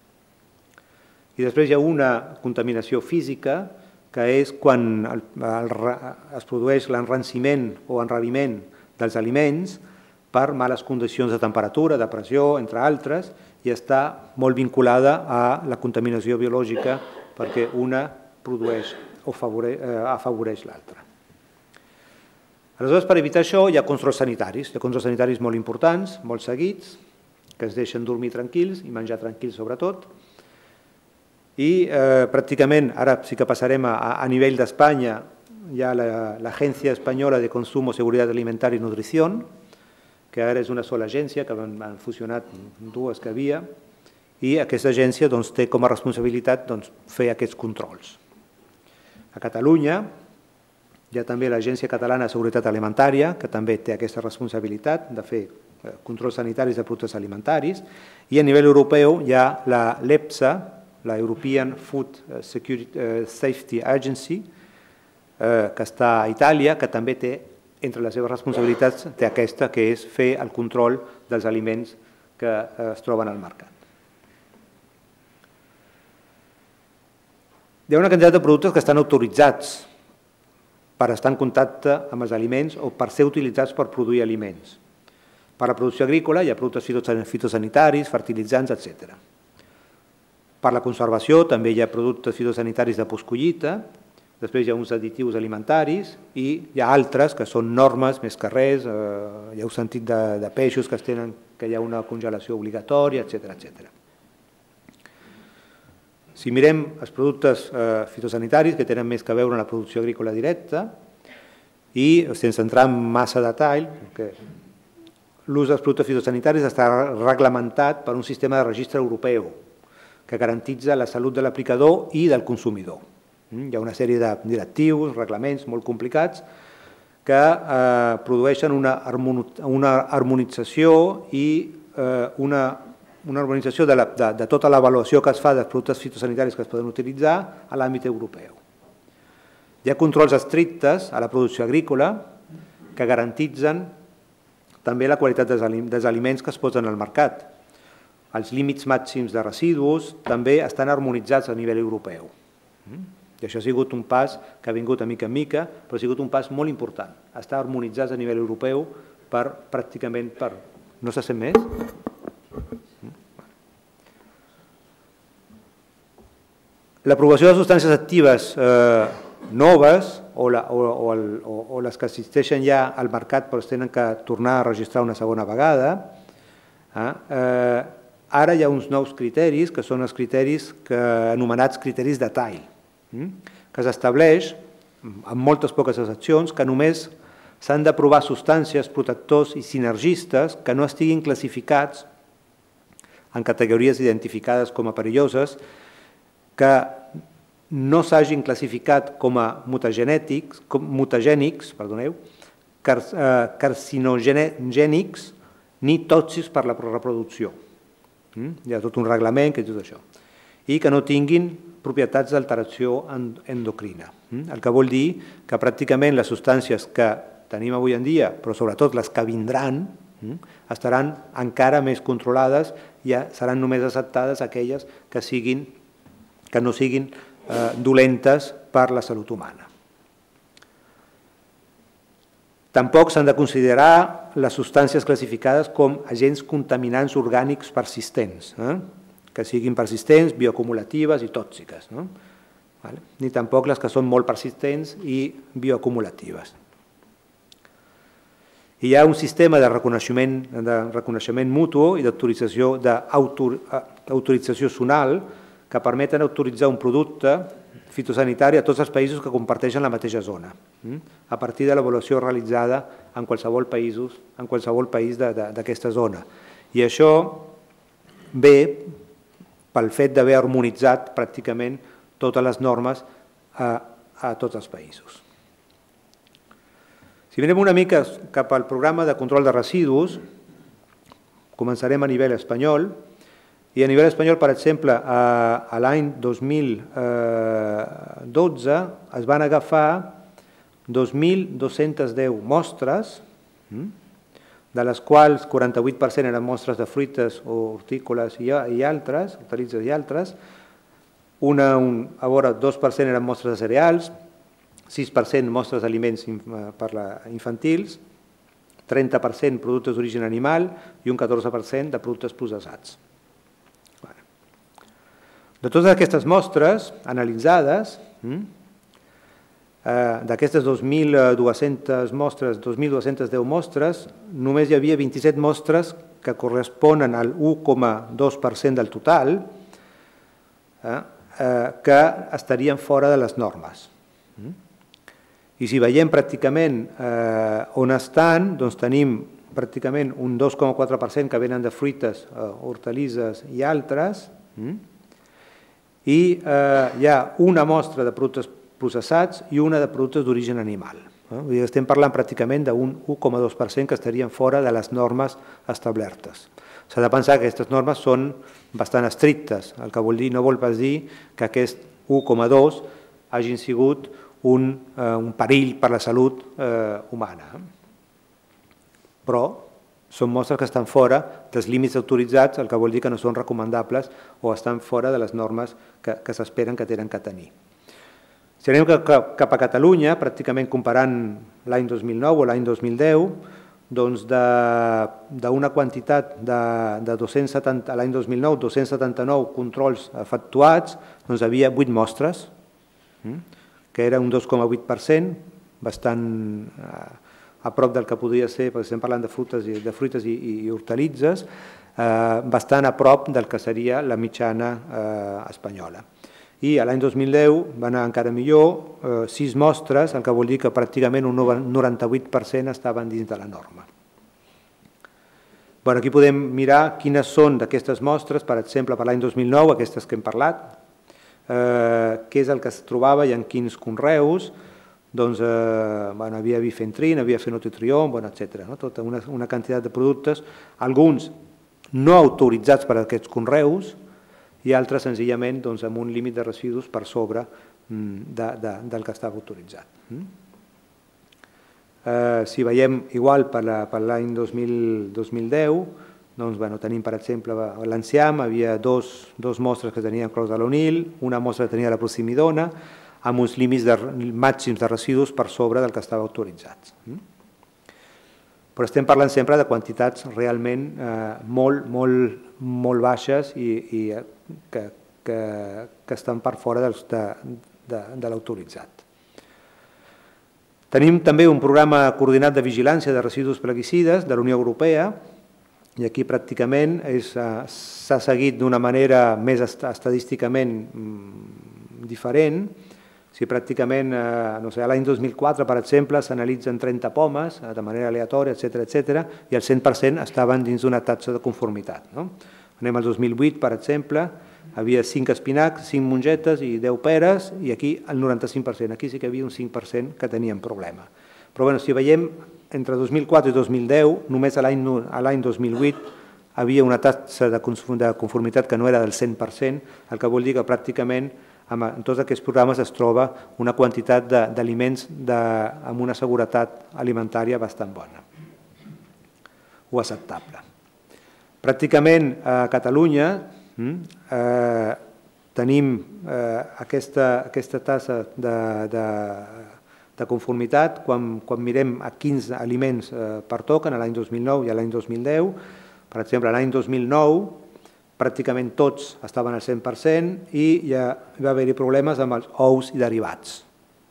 I després hi ha una contaminació física, que és quan es produeix l'enranciment o enrariment dels aliments per males condicions de temperatura, de pressió, entre altres, i està molt vinculada a la contaminació biològica perquè una produeix o afavoreix l'altra. Aleshores, per evitar això, hi ha controls sanitaris. Hi ha controls sanitaris molt importants, molt seguits, que es deixen dormir tranquils i menjar tranquils sobretot. I pràcticament, ara sí que passarem a nivell d'Espanya, hi ha l'Agència Espanyola de Consumo, Seguretat Alimentària i Nutrició, que ara és una sola agència, que han fusionat 2 que havia, i aquesta agència té com a responsabilitat fer aquests controls. A Catalunya hi ha també l'Agència Catalana de Seguretat Alimentària, que també té aquesta responsabilitat de fer controls sanitaris de productes alimentaris, i a nivell europeu hi ha l'EFSA, la European Food Safety Agency, que està a Itàlia, que també té, entre les seves responsabilitats, té aquesta, que és fer el control dels aliments que es troben al mercat. Hi ha una quantitat de productes que estan autoritzats per estar en contacte amb els aliments o per ser utilitzats per produir aliments. Per la producció agrícola hi ha productes fitosanitaris, fertilitzants, etc. Per la conservació també hi ha productes fitosanitaris de postcollita, després hi ha uns additius alimentaris i hi ha altres que són normes més que res, hi ha un sentit de peixos que hi ha una congelació obligatòria, etc. Si mirem els productes fitosanitaris, que tenen més que veure amb la producció agrícola directa, i sense entrar en massa detall, l'ús dels productes fitosanitaris està reglamentat per un sistema de registre europeu, que garantitza la salut de l'aplicador i del consumidor. Hi ha una sèrie de directius, reglaments molt complicats que produeixen una harmonització i una harmonització de tota l'avaluació que es fa dels productes fitosanitaris que es poden utilitzar a l'àmbit europeu. Hi ha controls estrictes a la producció agrícola que garantitzen també la qualitat dels aliments que es posen al mercat. Els límits màxims de residus també estan harmonitzats a nivell europeu. I això ha sigut un pas que ha vingut a mica en mica, però ha sigut un pas molt important. Està harmonitzats a nivell europeu pràcticament per... No se sent més? L'aprovació de substàncies actives noves o les que existeixen ja al mercat però es tenen que tornar a registrar una segona vegada, ara hi ha uns nous criteris, que són els criteris anomenats criteris de tall, que s'estableix, amb moltes poques excepcions, que només s'han d'aprovar substàncies, protectors i sinergistes que no estiguin classificats en categories identificades com a perilloses, que no s'hagin classificat com a mutagènics, carcinogènics ni tòxics per la reproducció. Hi ha tot un reglament que és tot això. I que no tinguin propietats d'alteració endocrina. El que vol dir que pràcticament les substàncies que tenim avui en dia, però sobretot les que vindran, estaran encara més controlades i seran només acceptades aquelles que no siguin dolentes per la salut humana. Tampoc s'han de considerar les substàncies classificades com agents contaminants orgànics persistents, que siguin persistents, bioacumulatives i tòxiques, ni tampoc les que són molt persistents i bioacumulatives. Hi ha un sistema de reconeixement mutu i d'autorització zonal que permeten autoritzar un producte fitosanitari a tots els països que comparteixen la mateixa zona, a partir de l'avaluació realitzada en qualsevol país d'aquesta zona. I això ve pel fet d'haver harmonitzat pràcticament totes les normes a tots els països. Si mirem una mica cap al programa de control de residus, començarem a nivell espanyol, i a nivell espanyol, per exemple, a l'any 2012 es van agafar 2.210 mostres, de les quals 48% eren mostres de fruites o hortícoles i altres, hortalisses i altres, a veure, 2% eren mostres de cereals, 6% mostres d'aliments infantils, 30% productes d'origen animal i un 14% de productes processats. De totes aquestes mostres analitzades, d'aquestes 2.210 mostres, només hi havia 27 mostres que corresponen al 1,2% del total que estarien fora de les normes. I si veiem pràcticament on estan, doncs tenim pràcticament un 2,4% que venen de fruites, hortalisses i altres, i hi ha una mostra de productes processats i una de productes d'origen animal. Estem parlant pràcticament d'un 1,2% que estarien fora de les normes establertes. S'ha de pensar que aquestes normes són bastant estrictes, el que no vol pas dir que aquest 1,2 hagin sigut un perill per la salut humana. Però són mostres que estan fora dels límits autoritzats, el que vol dir que no són recomandables o estan fora de les normes que s'esperen que tenen que tenir. Si anem cap a Catalunya, pràcticament comparant l'any 2009 o l'any 2010, doncs d'una quantitat de 270, l'any 2009, 279 controls efectuats, doncs hi havia 8 mostres, que era un 2,8%, bastant a prop del que podria ser, perquè estem parlant de fruites i hortalitzes, bastant a prop del que seria la mitjana espanyola. I l'any 2010 va anar encara millor, 6 mostres, el que vol dir que pràcticament un 98% estaven dins de la norma. Aquí podem mirar quines són d'aquestes mostres, per exemple, per l'any 2009, aquestes que hem parlat, què és el que es trobava i en quins conreus. Doncs hi havia bifentrin, hi havia fenotitrion, etc. Tota una quantitat de productes, alguns no autoritzats per aquests conreus i altres senzillament amb un límit de residus per sobre del que estava autoritzat. Si veiem igual per l'any 2010, tenim per exemple a l'enciam, hi havia dos mostres que tenien clordelonil, una mostra que tenia la prosimidona, amb uns límits màxims de residus per sobre del que estava autoritzats. Però estem parlant sempre de quantitats realment molt baixes i que estan per fora de l'autoritzat. Tenim també un programa coordinat de vigilància de residus plaguicides de la Unió Europea i aquí pràcticament s'ha seguit d'una manera més estadísticament diferent. Si pràcticament, no sé, l'any 2004, per exemple, s'analitzen 30 pomes de manera aleatòria, etc., i el 100% estaven dins d'una taxa de conformitat. Anem al 2008, per exemple, havia 5 espinacs, 5 mongetes i 10 peres, i aquí el 95%. Aquí sí que hi havia un 5% que tenien problema. Però si veiem, entre 2004 i 2010, només a l'any 2008 havia una taxa de conformitat que no era del 100%, el que vol dir que pràcticament en tots aquests programes es troba una quantitat d'aliments amb una seguretat alimentària bastant bona o acceptable. Pràcticament a Catalunya tenim aquesta taxa de conformitat quan mirem a quins aliments pertoquen l'any 2009 i l'any 2010. Per exemple, l'any 2009 pràcticament tots estaven al 100% i ja va haver-hi problemes amb els ous i derivats.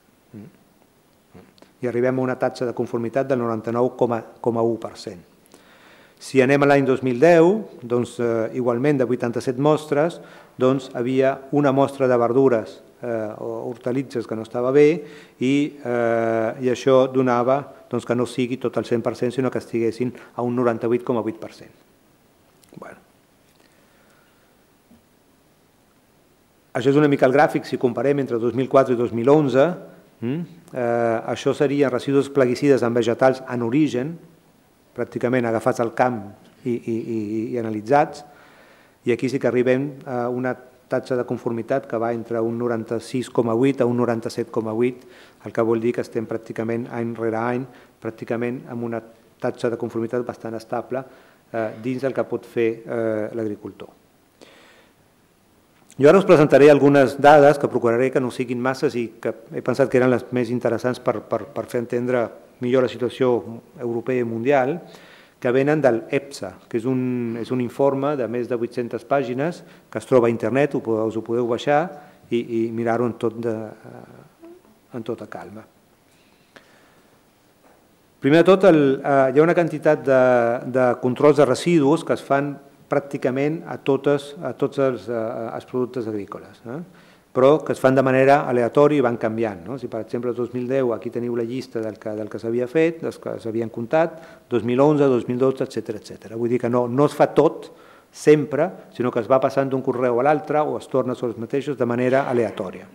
I arribem a una taxa de conformitat del 99,1%. Si anem a l'any 2010, doncs, igualment de 87 mostres, doncs, havia una mostra de verdures o hortalitzes que no estava bé i això donava doncs, que no sigui tot el 100%, sinó que estiguessin a un 98,8%. Bueno. Això és una mica el gràfic, si comparem entre 2004 i 2011, això serien residus plaguicides en vegetals en origen, pràcticament agafats al camp i analitzats, i aquí sí que arribem a una taxa de conformitat que va entre un 96,8 a un 97,8, el que vol dir que estem pràcticament any rere any, pràcticament amb una taxa de conformitat bastant estable dins del que pot fer l'agricultor. Jo ara us presentaré algunes dades que procuraré que no siguin masses i que he pensat que eren les més interessants per fer entendre millor la situació europea i mundial, que venen del EPSA, que és un informe de més de 800 pàgines que es troba a internet, us ho podeu baixar i mirar-ho en tota calma. Primer de tot, hi ha una quantitat de controls de residus que es fan pràcticament a tots els productes agrícoles, però que es fan de manera aleatòria i van canviant. Si, per exemple, el 2010 aquí teniu la llista del que s'havia fet, dels que s'havien comptat, 2011, 2012, etc. Vull dir que no es fa tot sempre, sinó que es va passant d'un correu a l'altre o es torna sobre els mateixos de manera aleatòria.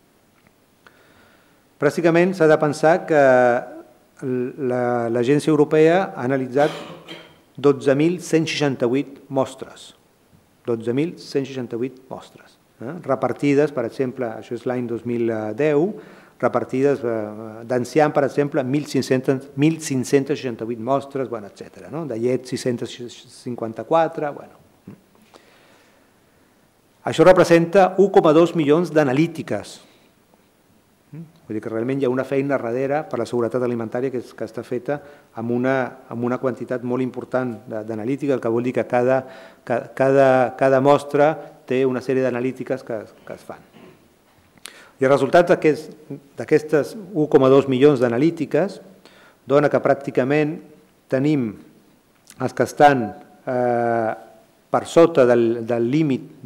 Pràcticament s'ha de pensar que l'Agència Europea ha analitzat 12.168 mostres, 12.168 mostres, repartides, per exemple, això és l'any 2010, repartides d'enciam, per exemple, 1.568 mostres, etc. De llet, 654, Això representa 1,2 milions d'analítiques. Vull dir que realment hi ha una feina darrere per la seguretat alimentària que està feta amb una quantitat molt important d'analítica, el que vol dir que cada mostra té una sèrie d'analítiques que es fan. I el resultat d'aquestes 1,2 milions d'analítiques dona que pràcticament tenim els que estan per sota del límit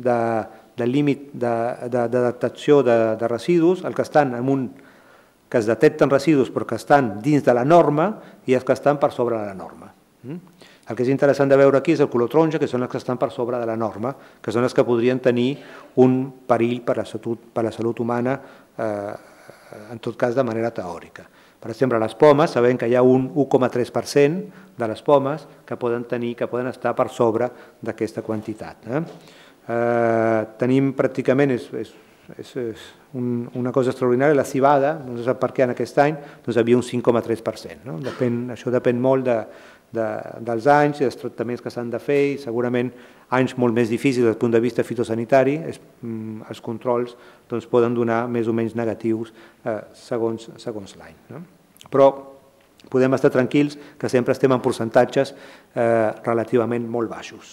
de detecció de residus, els que estan que es detecten residus però que estan dins de la norma i els que estan per sobre de la norma. El que és interessant de veure aquí és el color taronja, que són els que estan per sobre de la norma, que són els que podrien tenir un perill per a la salut humana, en tot cas de manera teòrica. Per exemple, les pomes, sabem que hi ha un 1,3% de les pomes que poden estar per sobre d'aquesta quantitat. Tenim pràcticament, és una cosa extraordinària, la civada, no se sap per què en aquest any, doncs hi havia un 5,3%. Això depèn molt dels anys i dels tractaments que s'han de fer i segurament anys molt més difícils des del punt de vista fitosanitari, els controls poden donar més o menys negatius segons l'any. Però podem estar tranquils que sempre estem en percentatges relativament molt baixos.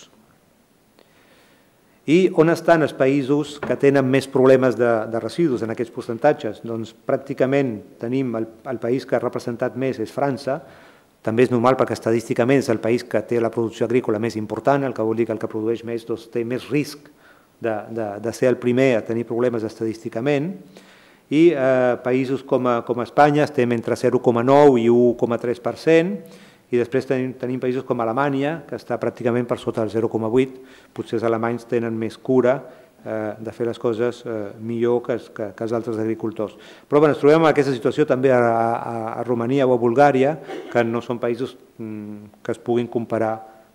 I on estan els països que tenen més problemes de residus en aquests percentatges? Doncs pràcticament tenim el país que ha representat més és França. També és normal perquè estadísticament és el país que té la producció agrícola més important, el que vol dir que el que produeix més té més risc de ser el primer a tenir problemes estadísticament. i països com Espanya estem entre 0,9 i 1,3%, i després tenim països com Alemanya, que està pràcticament per sota del 0,8%, potser els alemanys tenen més cura de fer les coses millor que els altres agricultors. Però ens trobem en aquesta situació també a Romania o a Bulgària, que no són països que es puguin comparar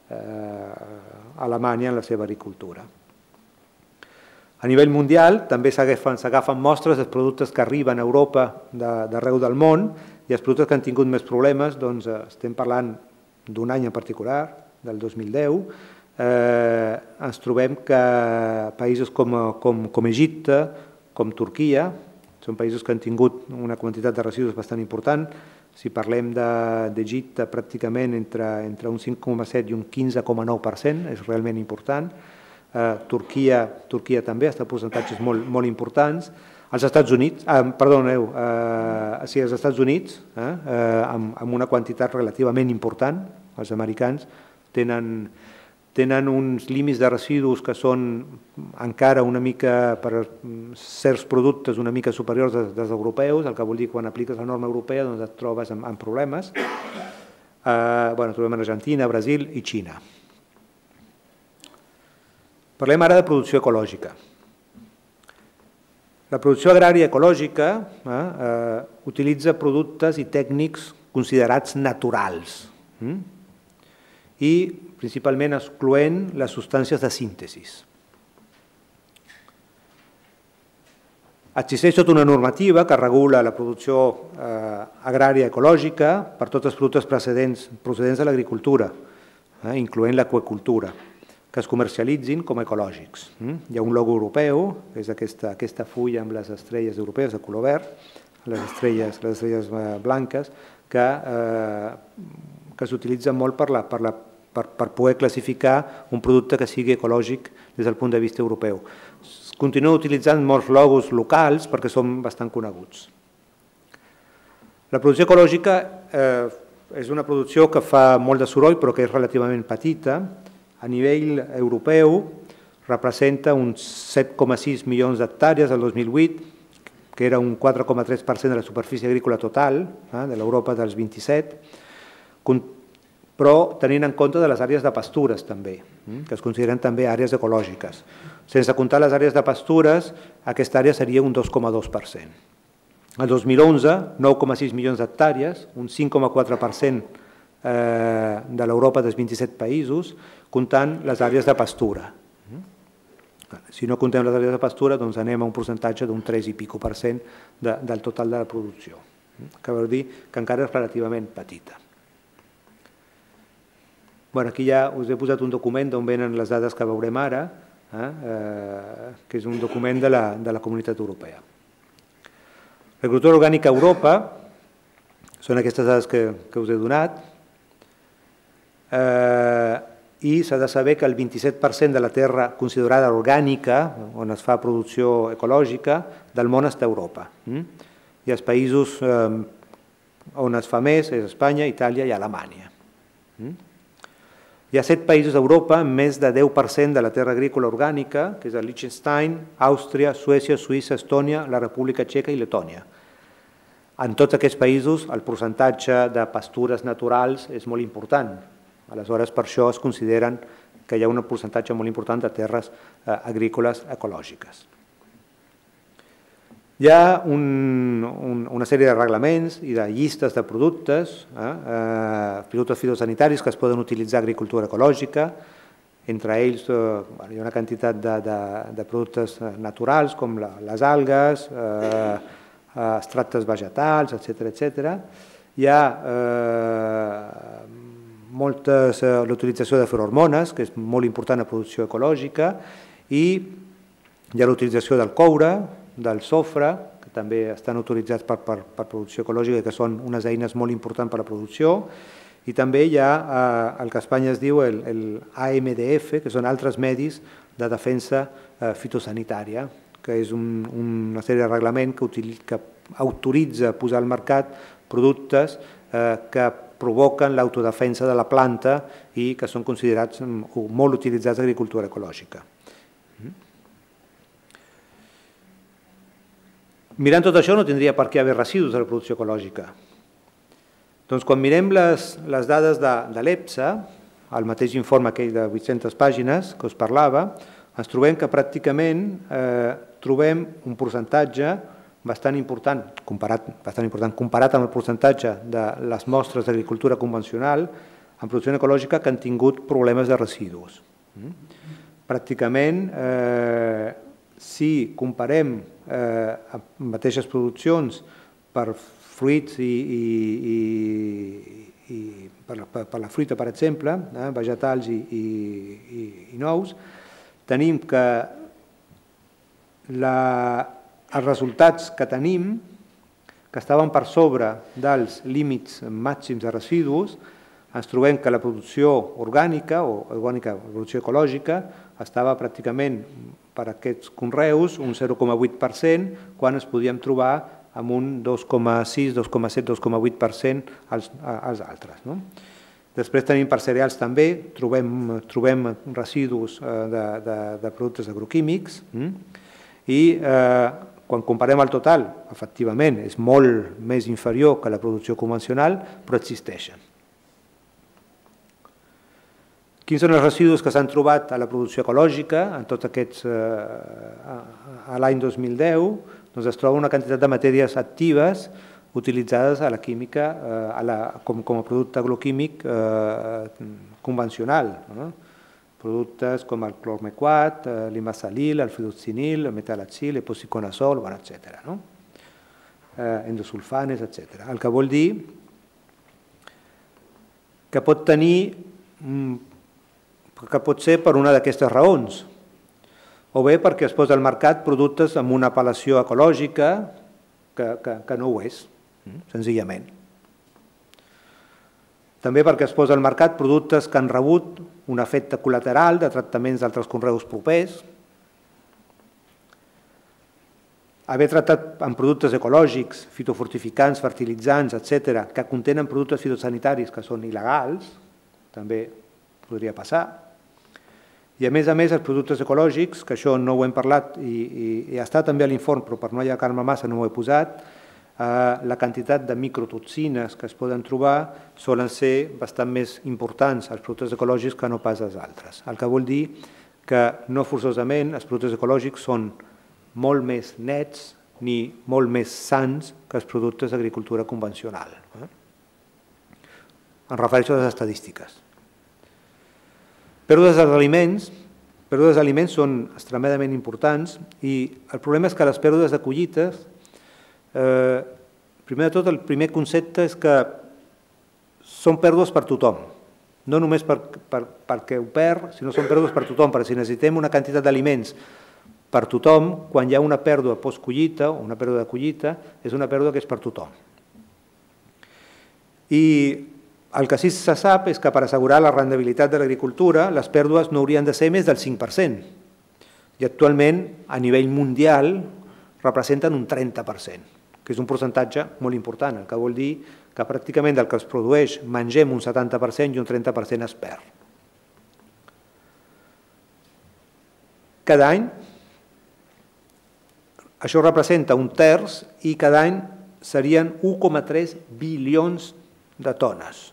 a Alemanya en la seva agricultura. A nivell mundial també s'agafen mostres dels productes que arriben a Europa d'arreu del món, i els productes que han tingut més problemes, doncs estem parlant d'un any en particular, del 2010, ens trobem que països com Egipte, com Turquia, són països que han tingut una quantitat de residus bastant important. Si parlem d'Egipte, pràcticament entre un 5,7 i un 15,9%, és realment important. Turquia també està a percentatges molt importants. Els Estats Units, els Estats Units, amb una quantitat relativament important, els americans tenen uns límits de residus que són encara una mica, per certs productes, una mica superiors dels europeus, el que vol dir que quan apliques la norma europea doncs et trobes amb problemes. Trobem en Argentina, Brasil i Xina. Parlem ara de producció ecològica. La producció agrària ecològica utilitza productes i tècnics considerats naturals i principalment excloent les substàncies de síntesi. Existeix tota una normativa que regula la producció agrària ecològica per tots els productes procedents de l'agricultura, incloent l'aqüicultura, que es comercialitzin com a ecològics. Hi ha un logo europeu, que és aquesta fulla amb les estrelles europees de color verd, les estrelles blanques, que s'utilitza molt per poder classificar un producte que sigui ecològic des del punt de vista europeu. Es continua utilitzant molts logos locals perquè són bastant coneguts. La producció ecològica és una producció que fa molt de soroll però que és relativament petita. A nivell europeu representa uns 7,6 milions d'hectàrees el 2008, que era un 4,3% de la superfície agrícola total de l'Europa dels 27, però tenint en compte de les àrees de pastures també, que es consideren també àrees ecològiques. Sense comptar les àrees de pastures, aquesta àrea seria un 2,2%. El 2011, 9,6 milions d'hectàrees, un 5,4% de l'Europa dels 27 països, comptant les àrees de pastura. Si no comptem les àrees de pastura, doncs anem a un percentatge d'un 3 i pico % del total de la producció, que vol dir que encara és relativament petita. Aquí ja us he posat un document d'on venen les dades que veurem ara, que és un document de la Comunitat Europea. L'agricultura orgànica a Europa són aquestes dades que us he donat, i s'ha de saber que el 27% de la terra considerada orgànica, on es fa producció ecològica, del món està a Europa. I els països on es fa més és Espanya, Itàlia i Alemanya. Hi ha 7 països d'Europa amb més de 10% de la terra agrícola orgànica, que és el Liechtenstein, Àustria, Suècia, Suïssa, Estònia, la República Txeca i Letònia. En tots aquests països el percentatge de pastures naturals és molt important. Aleshores, per això es consideren que hi ha un percentatge molt important de terres agrícoles ecològiques. Hi ha una sèrie de reglaments i de llistes de productes fitosanitaris que es poden utilitzar a agricultura ecològica. Entre ells hi ha una quantitat de productes naturals com les algues, extractes vegetals, etc. Hi ha l'utilització de ferormones, que és molt important a producció ecològica, i hi ha l'utilització del coure, del sofre, que també estan autoritzats per producció ecològica i que són unes eines molt importants per a la producció, i també hi ha el que a Espanya es diu l'AMDF, que són altres medis de defensa fitosanitària, que és una sèrie de reglaments que autoritza posar al mercat productes que provoquen l'autodefensa de la planta i que són considerats molt utilitzats a l'agricultura ecològica. Mirant tot això no tindria per què haver residus de la producció ecològica. Doncs quan mirem les dades de l'EPSA, el mateix informe aquell de 800 pàgines que us parlava, ens trobem que pràcticament trobem un percentatge bastant important comparat amb el percentatge de les mostres d'agricultura convencional en producció ecològica que han tingut problemes de residus. Pràcticament, si comparem mateixes produccions per fruits i per la fruita, per exemple, vegetals i nous, tenim que els resultats que tenim, que estaven per sobre dels límits màxims de residus, ens trobem que la producció orgànica, la producció ecològica, estava pràcticament per aquests conreus un 0,8%, quan es podíem trobar amb un 2,6, 2,7, 2,8% als altres. Després tenim per cereals també, trobem residus de productes agroquímics i quan comparem el total, efectivament, és molt més inferior que la producció convencional, però existeixen. Quins són els residus que s'han trobat a la producció ecològica en tots aquests a l'any 2010? Doncs es troba una quantitat de matèries actives utilitzades a la química com a producte agroquímic convencional. Productes com el clormequat, l'imasalil, el filoxinil, el metalaxil, l'epoxiconazol, etc. Endosulfanes, etc. El que vol dir que pot ser per una d'aquestes raons, o bé perquè es posa al mercat productes amb una apel·lació ecològica que no ho és, senzillament. També perquè es posa al mercat productes que han rebut un efecte col·lateral de tractaments d'altres conreus propers. Haver tractat amb productes ecològics, fitofortificants, fertilitzants, etc., que contenen productes fitosanitaris que són il·legals, també podria passar. I a més, els productes ecològics, que això no ho hem parlat i està també a l'informe, però per no allargar-me massa no ho he posat, la quantitat de microtoxines que es poden trobar solen ser bastant més importants als productes ecològics que no pas als altres. El que vol dir que no forçosament els productes ecològics són molt més nets ni molt més sans que els productes d'agricultura convencional. Em refereixo a les estadístiques. Pèrdues d'aliments són extremadament importants i el problema és que les pèrdues de collites, primer de tot, el primer concepte és que són pèrdues per tothom, no només perquè ho perd, sinó són pèrdues per tothom, perquè si necessitem una quantitat d'aliments per tothom, quan hi ha una pèrdua postcollita o una pèrdua de collita, és una pèrdua que és per tothom. I el que sí se sap és que per assegurar la rendibilitat de l'agricultura les pèrdues no haurien de ser més del 5% i actualment a nivell mundial representen un 30%, que és un percentatge molt important, el que vol dir que pràcticament del que es produeix mengem un 70% i un 30% es perd. Cada any això representa un terç i cada any serien 1,3 bilions de tones.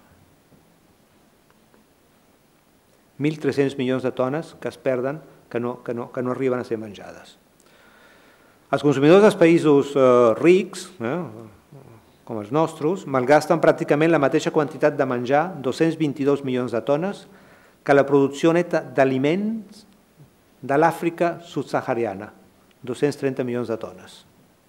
1.300 milions de tones que es perden, que no arriben a ser menjades. Els consumidors dels països rics, com els nostres, malgasten pràcticament la mateixa quantitat de menjar, 222 milions de tones, que la producció neta d'aliments de l'Àfrica subsahariana, 230 milions de tones.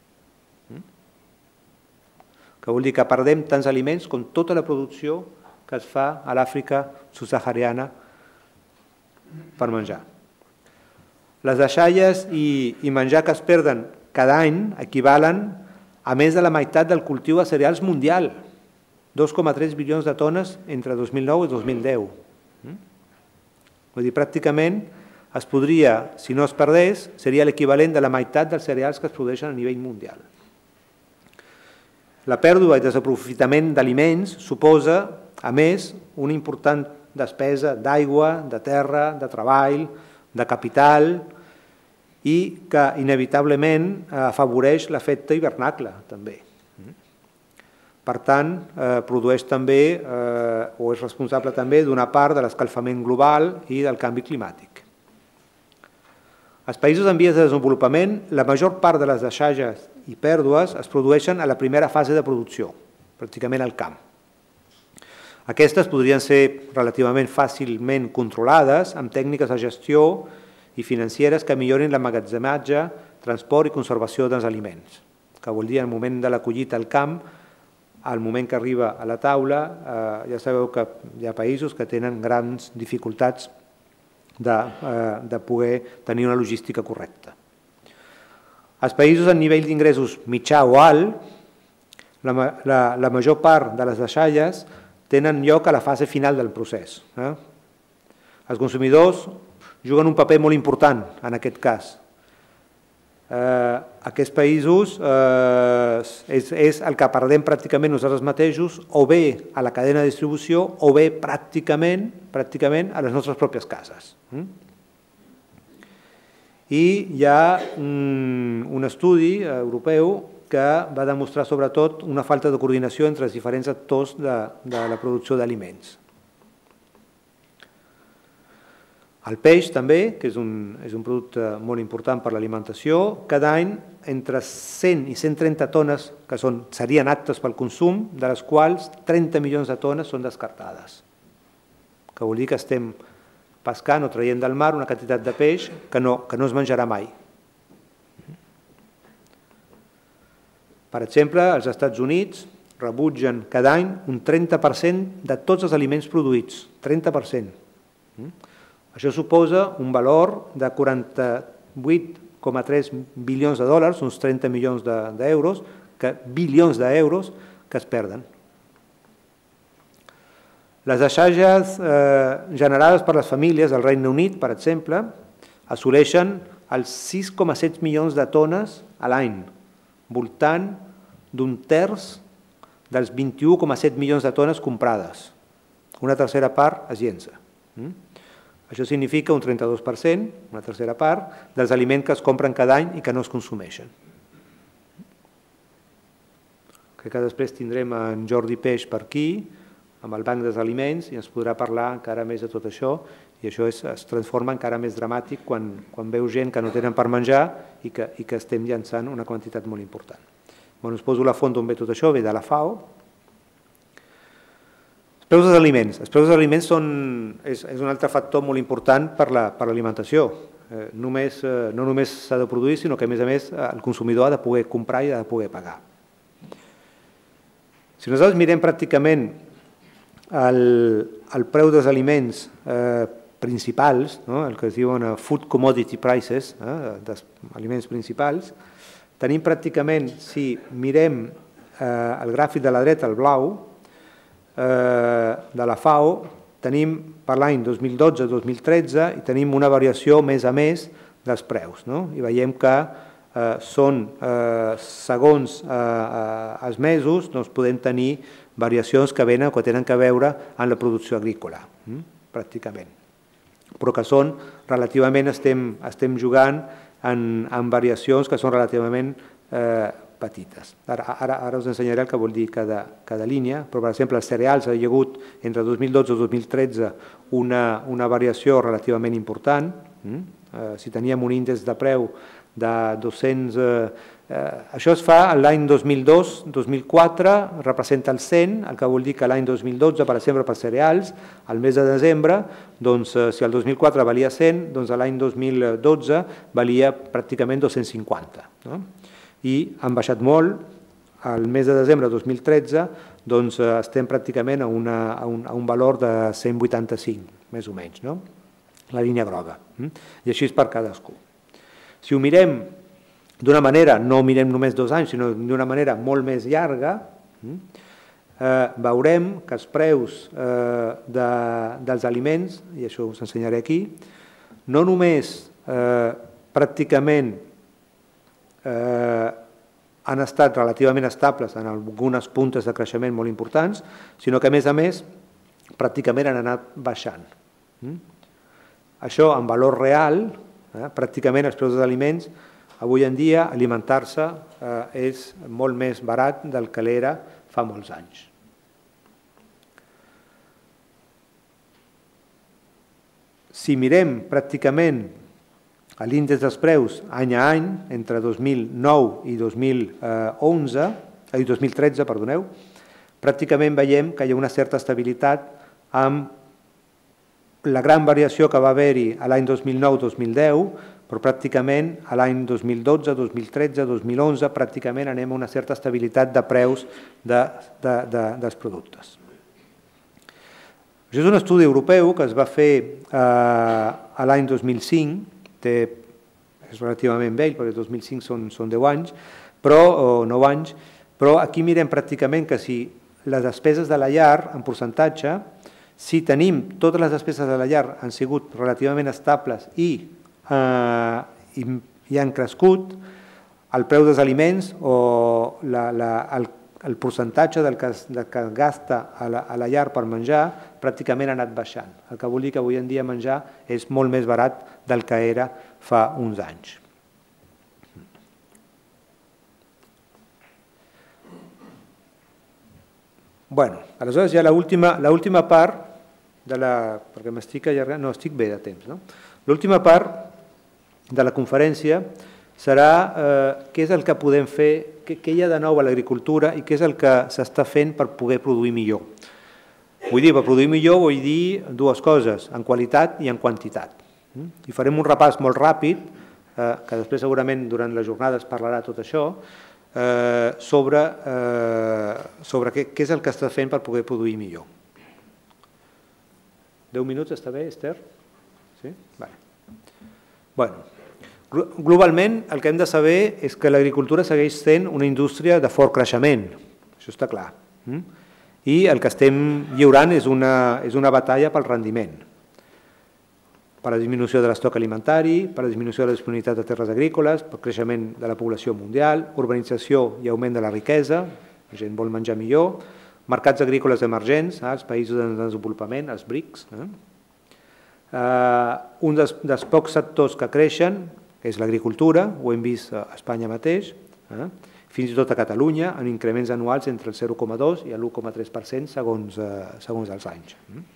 Que vol dir que perdem tants aliments com tota la producció que es fa a l'Àfrica subsahariana per menjar. Les deixalles i menjar que es perden cada any equivalen a més de la meitat del cultiu de cereals mundial, 2,3 bilions de tones entre 2009 i 2010. Vull dir, pràcticament es podria, si no es perdés, seria l'equivalent de la meitat dels cereals que es produeixen a nivell mundial. La pèrdua i desaprofitament d'aliments suposa, a més, una important despesa d'aigua, de terra, de treball, de capital i que inevitablement afavoreix l'efecte hivernacle també. Per tant, produeix també o és responsable també d'una part de l'escalfament global i del canvi climàtic. Als països en vies de desenvolupament, la major part de les deixalles i pèrdues es produeixen a la primera fase de producció, pràcticament al camp. Aquestes podrien ser relativament fàcilment controlades amb tècniques de gestió i financeres que millorin l'emmagatzematge, transport i conservació dels aliments, que vol dir, al moment de la collita al camp, al moment que arriba a la taula, ja sabeu que hi ha països que tenen grans dificultats de poder tenir una logística correcta. Als països amb nivell d'ingressos mitjà o alt, la major part de les deixalles tenen lloc a la fase final del procés. Els consumidors juguen un paper molt important en aquest cas. Aquests països és el que perdem pràcticament nosaltres mateixos, o bé a la cadena de distribució o bé pràcticament a les nostres pròpies cases. I hi ha un estudi europeu que va demostrar sobretot una falta de coordinació entre els diferents actors de la producció d'aliments. El peix també, que és un producte molt important per l'alimentació, cada any entre 100 i 130 tones que serien aptes pel consum, de les quals 30 milions de tones són descartades. Que vol dir que estem pescant o traient del mar una quantitat de peix que no es menjarà mai. Per exemple, els Estats Units rebutgen cada any un 30% de tots els aliments produïts, 30%. Això suposa un valor de 48,3 bilions de dòlars, uns 30 milions d'euros, bilions d'euros que es perden. Les deixalles generades per les famílies del Regne Unit, per exemple, assoleixen els 6,7 milions de tones a l'any, voltant d'un terç dels 21,7 milions de tones comprades. Una tercera part es llença. Això significa un 32%, una tercera part, dels aliments que es compren cada any i que no es consumeixen. Crec que després tindrem en Jordi Peix per aquí, amb el Banc dels Aliments, i ens podrà parlar encara més de tot això, i això es transforma encara més dramàtic quan veu gent que no tenen per menjar i que estem llançant una quantitat molt important. Us poso la font d'on ve tot això, ve de la FAO. Els preus dels aliments. Els preus dels aliments és un altre factor molt important per l'alimentació. No només s'ha de produir, sinó que a més el consumidor ha de poder comprar i ha de poder pagar. Si nosaltres mirem pràcticament el preu dels aliments principals, el que es diuen food commodity prices, dels aliments principals, tenim pràcticament, si mirem el gràfic de la dreta, el blau, de la FAO, tenim per l'any 2012-2013 i tenim una variació més a més dels preus. I veiem que són, segons els mesos, podem tenir variacions que tenen a veure amb la producció agrícola, pràcticament. Però que són relativament, estem jugant en variacions que són relativament petites. Ara us ensenyaré el que vol dir cada línia, però per exemple els cereals hi ha hagut entre 2012 i 2013 una variació relativament important. Si teníem un índex de preu de 200... Això es fa l'any 2002-2004, representa el 100, el que vol dir que l'any 2012, per exemple, per cereals, al mes de desembre, si el 2004 valia 100, doncs l'any 2012 valia pràcticament 250. I han baixat molt, al mes de desembre de 2013 estem pràcticament a un valor de 185, més o menys, la línia groga, i així és per cadascú. Si ho mirem d'una manera, no mirem només 2 anys, sinó d'una manera molt més llarga, veurem que els preus dels aliments, i això us ensenyaré aquí, no només pràcticament han estat relativament estables en algunes puntes de creixement molt importants, sinó que a més pràcticament han anat baixant. Això en valor real Pràcticament els preus dels aliments, avui en dia, alimentar-se és molt més barat del que l'era fa molts anys. Si mirem pràcticament l'índex dels preus any a any, entre 2009 i 2013, pràcticament veiem que hi ha una certa estabilitat amb la gran variació que va haver-hi a l'any 2009-2010, però pràcticament a l'any 2012, 2013, 2011, pràcticament anem a una certa estabilitat de preus dels productes. Això és un estudi europeu que es va fer a l'any 2005, és relativament vell, perquè el 2005 són 10 anys, o 9 anys, però aquí mirem pràcticament que si les despeses de la llar, en percentatge, si tenim totes les despeses de la llar han sigut relativament estables i han crescut, el preu dels aliments o el percentatge del que gasta a la llar per menjar pràcticament ha anat baixant. El que vol dir que avui en dia menjar és molt més barat del que era fa uns anys. Bueno, aleshores ja l'última part, perquè m'estic allargant, no, estic bé de temps, no? L'última part de la conferència serà què és el que podem fer, què hi ha de nou a l'agricultura i què és el que s'està fent per poder produir millor. Vull dir, per produir millor vull dir dues coses, en qualitat i en quantitat. I farem un repàs molt ràpid, que després segurament durant la jornada es parlarà tot això, sobre què és el que està fent per poder produir millor. 10 minuts està bé, Esther? Sí? Bueno, globalment el que hem de saber és que l'agricultura segueix sent una indústria de fort creixement, això està clar. I el que estem lliurant és una batalla pel rendiment, per la disminució de l'estoc alimentari, per la disminució de la disponibilitat de terres agrícoles, pel creixement de la població mundial, urbanització i augment de la riquesa, la gent vol menjar millor, mercats agrícoles emergents, els països en desenvolupament, els BRICS. Un dels pocs sectors que creixen és l'agricultura, ho hem vist a Espanya mateix, fins i tot a Catalunya, amb increments anuals entre el 0,2 i l'1,3% segons els anys.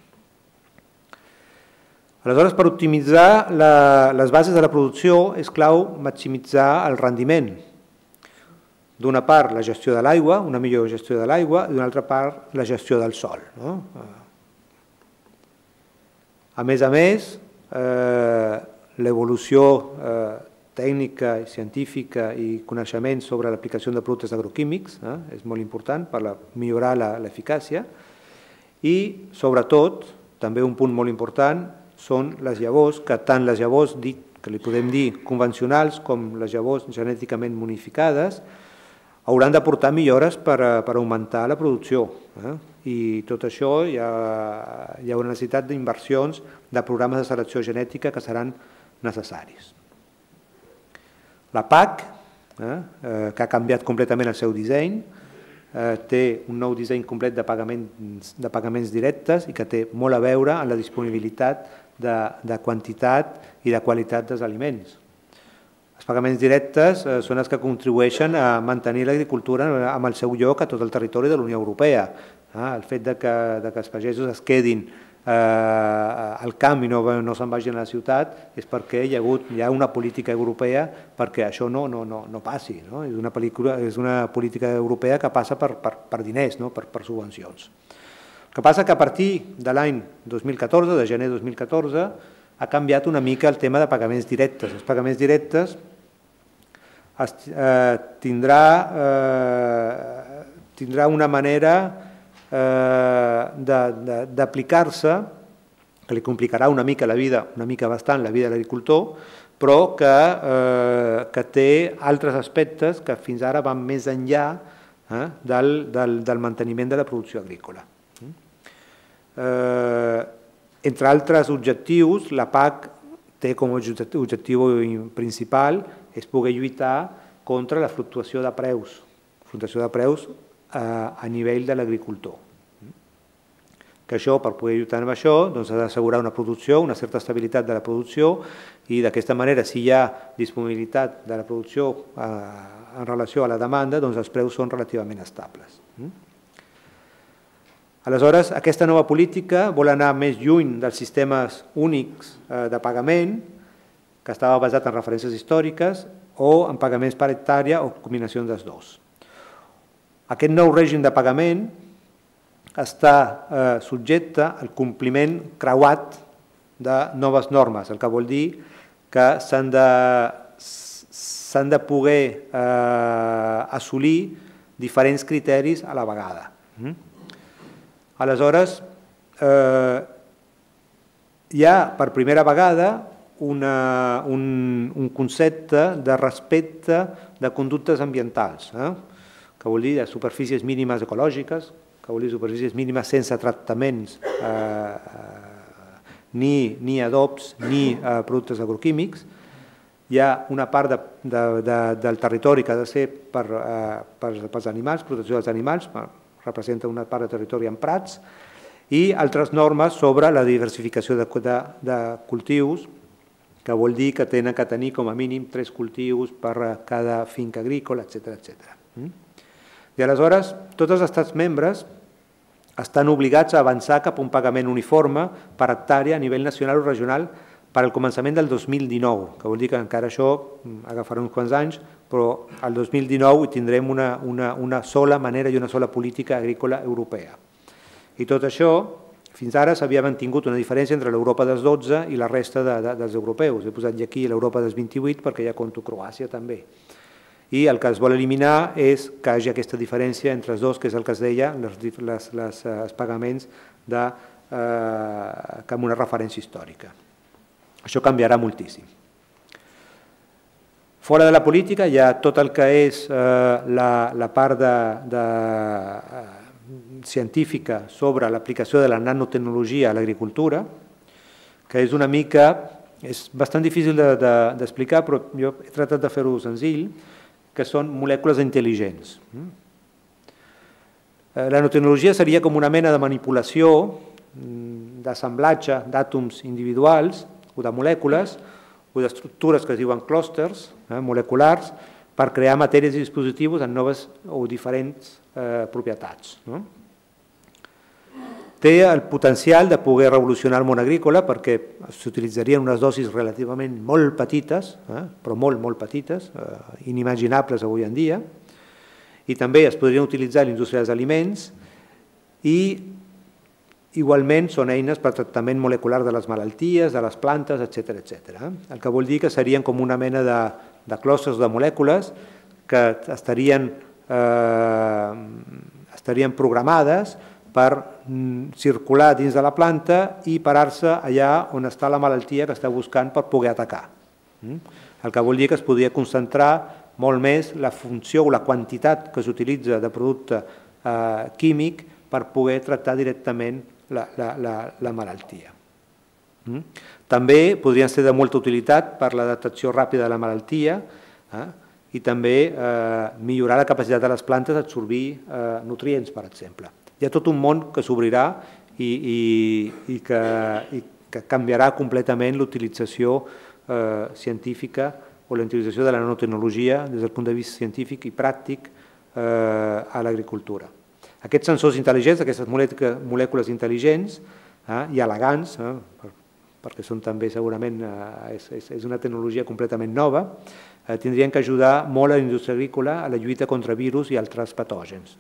Aleshores, per optimitzar les bases de la producció és clau maximitzar el rendiment. D'una part, la gestió de l'aigua, una millor gestió de l'aigua, i d'una altra part, la gestió del sòl. A més, l'evolució tècnica, científica i coneixement sobre l'aplicació de productes agroquímics és molt important per millorar l'eficàcia i, sobretot, també un punt molt important, són les llavors, que tant les llavors que li podem dir convencionals com les llavors genèticament modificades hauran d'aportar millores per augmentar la producció. I tot això hi ha una necessitat d'inversions de programes de selecció genètica que seran necessaris. La PAC, que ha canviat completament el seu disseny, té un nou disseny complet de pagaments directes i que té molt a veure amb la disponibilitat de quantitat i de qualitat dels aliments. Els pagaments directes són els que contribueixen a mantenir l'agricultura amb el seu lloc a tot el territori de la Unió Europea. El fet que els pagesos es quedin al camp i no se'n vagin a la ciutat és perquè hi ha una política europea perquè això no passi. És una política europea que passa per diners, per subvencions. El que passa que a partir de l'any 2014, de gener 2014, ha canviat una mica el tema de pagaments directes. Els pagaments directes tindrà una manera d'aplicar-se que li complicarà una mica la vida, una mica bastant la vida de l'agricultor, però que té altres aspectes que fins ara van més enllà del manteniment de la producció agrícola. Entre altres objectius, la PAC té com a objectiu principal és poder lluitar contra la fluctuació de preus a nivell de l'agricultor. que això, per poder lluitar amb això, doncs ha d'assegurar una producció, una certa estabilitat de la producció, i d'aquesta manera, si hi ha disponibilitat de la producció en relació a la demanda, doncs els preus són relativament estables. Aleshores, aquesta nova política vol anar més lluny dels sistemes únics de pagament, que estava basat en referències històriques, o en pagaments per hectàrea o combinacions dels dos. Aquest nou règim de pagament està subjecte al compliment creuat de noves normes, el que vol dir que s'han de poder assolir diferents criteris a la vegada. Aleshores, hi ha per primera vegada un concepte de respecte de conductes ambientals, que vol dir de superfícies mínimes ecològiques, que vol dir superfícies mínimes sense tractaments ni adobs ni productes agroquímics. Hi ha una part del territori que ha de ser pels animals, protecció dels animals, representa una part del territori en prats, i altres normes sobre la diversificació de cultius, que vol dir que tenen que tenir com a mínim 3 cultius per cada finca agrícola, etc. I aleshores, tots els estats membres estan obligats a avançar cap a un pagament uniforme per hectàrea a nivell nacional o regional per al començament del 2019, que vol dir que encara això agafarà uns quants anys, però al 2019 tindrem una sola manera i una sola política agrícola europea. I tot això, fins ara s'havia mantingut una diferència entre l'Europa dels 12 i la resta dels europeus. He posat aquí l'Europa dels 28 perquè ja conto Croàcia també. I el que es vol eliminar és que hi hagi aquesta diferència entre els dos, que és el que es deia, els pagaments amb una referència històrica. Això canviarà moltíssim. Fora de la política hi ha tot el que és la part científica sobre l'aplicació de la nanotecnologia a l'agricultura, que és una mica, és bastant difícil d'explicar, però jo he tractat de fer-ho senzill, que són molècules intel·ligents. La nanotecnologia seria com una mena de manipulació, d'assemblatge d'àtoms individuals o de molècules o d'estructures que es diuen clústers moleculars per crear matèries i dispositius amb noves o diferents propietats. Té el potencial de poder revolucionar el món agrícola perquè s'utilitzarien unes dosis relativament molt petites, però molt petites, inimaginables avui en dia, i també es podrien utilitzar a la indústria dels aliments i igualment són eines per tractament molecular de les malalties, de les plantes, etc. El que vol dir que serien com una mena de clústers de molècules que estarien programades per circular dins de la planta i parar-se allà on està la malaltia que està buscant per poder atacar. El que vol dir que es podria concentrar molt més la funció o la quantitat que s'utilitza de producte químic per poder tractar directament la malaltia. També podrien ser de molta utilitat per la detecció ràpida de la malaltia i també millorar la capacitat de les plantes d'absorbir nutrients, per exemple. Hi ha tot un món que s'obrirà i que canviarà completament l'utilització científica o la utilització de la nanotecnologia des del punt de vista científic i pràctic a l'agricultura. Aquests sensors intel·ligents, aquestes molècules intel·ligents i elegants, perquè són també segurament, és una tecnologia completament nova, tindrien que ajudar molt a la indústria agrícola a la lluita contra virus i altres patògens.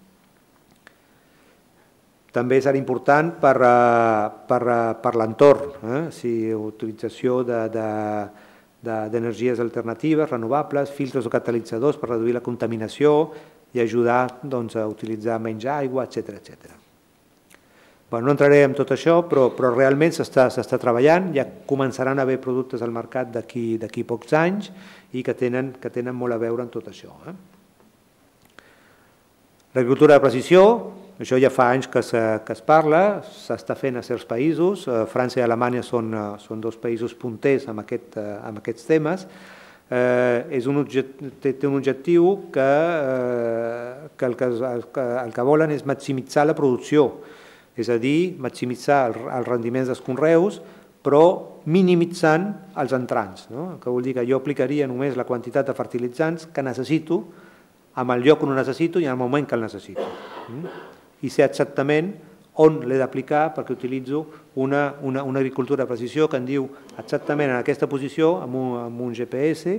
També serà important per l'entorn, utilització d'energies alternatives, renovables, filtres o catalitzadors per reduir la contaminació i ajudar a utilitzar menys aigua, etc. No entraré en tot això, però realment s'està treballant, ja començaran a haver productes al mercat d'aquí pocs anys i que tenen molt a veure amb tot això. L'agricultura de precisió, això ja fa anys que es parla, s'està fent a certs països, França i Alemanya són dos països punters amb aquests temes. Té un objectiu que el que volen és maximitzar la producció és a dir, maximitzar els rendiments dels conreus, però minimitzant els entrants, que vol dir que jo aplicaria només la quantitat de fertilitzants que necessito en el lloc on ho necessito i en el moment que el necessito. I sé exactament on l'he d'aplicar perquè utilitzo una agricultura de precisió que em diu exactament en aquesta posició, amb un GPS,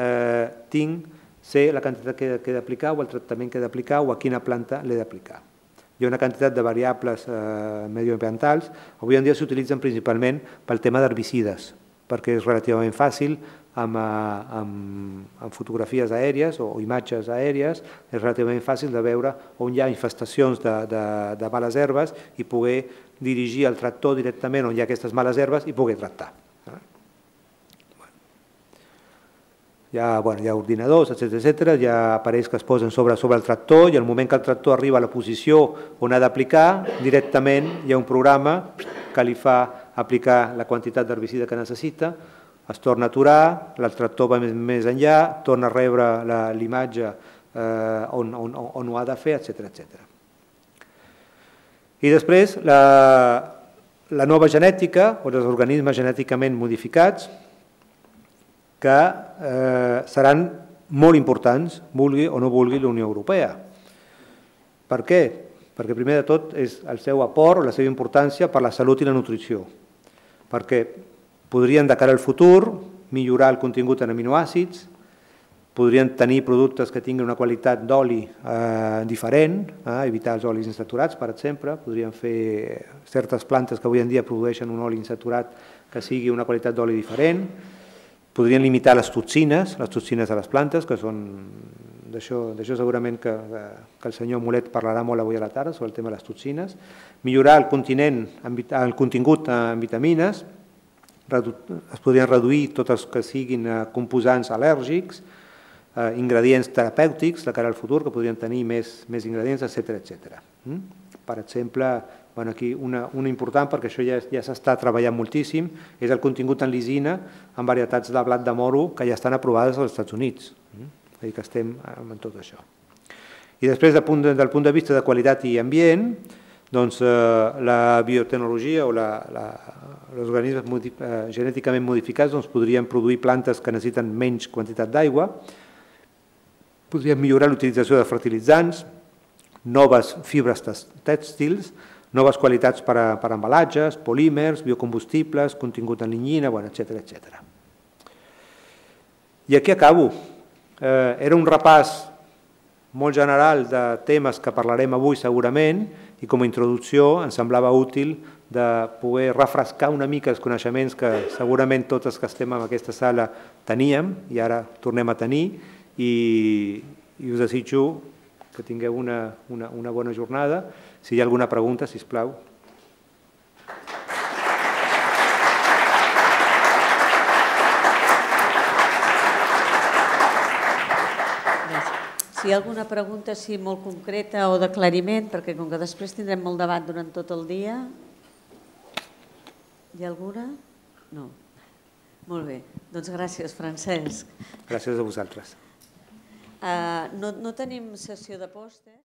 sé la quantitat que he d'aplicar o el tractament que he d'aplicar o a quina planta l'he d'aplicar. Hi ha una quantitat de variables medioambientals. Avui en dia s'utilitzen principalment pel tema d'herbicides, perquè és relativament fàcil amb fotografies aèries o imatges aèries, és relativament fàcil de veure on hi ha infestacions de males herbes i poder dirigir el tractor directament on hi ha aquestes males herbes i poder tractar. Hi ha ordinadors, etc. Hi ha aparells que es posen sobre el tractor i al moment que el tractor arriba a la posició on ha d'aplicar, directament hi ha un programa que li fa aplicar la quantitat d'herbicida que necessita, es torna a aturar, el tractor va més enllà, torna a rebre l'imatge on ho ha de fer, etc. I després la nova genètica o els organismes genèticament modificats que seran molt importants, vulgui o no vulgui la Unió Europea. Per què? Perquè primer de tot és el seu aport o la seva importància per la salut i la nutrició. Perquè podrien de cara al futur millorar el contingut en aminoàcids, podrien tenir productes que tinguin una qualitat d'oli diferent, evitar els olis insaturats, per exemple, podrien fer certes plantes que avui en dia produeixen un oli insaturat que sigui una qualitat d'oli diferent, podrien limitar les toxines a les plantes, que són d'això segurament que el senyor Mulet parlarà molt avui a la tarda sobre el tema de les toxines, millorar el contingut en vitamines, es podrien reduir tots els que siguin composants al·lèrgics, ingredients terapèutics de cara al futur, que podrien tenir més ingredients, etc. Per exemple, aquí una important, perquè això ja s'està treballant moltíssim, és el contingut en lisina en varietats de blat de moro que ja estan aprovades als Estats Units. És a dir, que estem en tot això. I després, del punt de vista de qualitat i ambient, doncs la biotecnologia o els organismes genèticament modificats podrien produir plantes que necessiten menys quantitat d'aigua, podrien millorar l'utilització de fertilitzants, noves fibres tèxtils, noves qualitats per a embalatges, polímers, biocombustibles, contingut en lignina, etc. I aquí acabo. Era un repàs molt general de temes que parlarem avui segurament i com a introducció em semblava útil de poder refrescar una mica els coneixements que segurament tots els que estem en aquesta sala teníem i ara tornem a tenir i us desitjo que tingueu una bona jornada. Si hi ha alguna pregunta, sisplau. Si hi ha alguna pregunta molt concreta o d'aclariment, perquè com que després tindrem molt debat durant tot el dia. Hi ha alguna? No. Molt bé. Doncs gràcies, Francesc. Gràcies a vosaltres. No tenim sessió de pòster.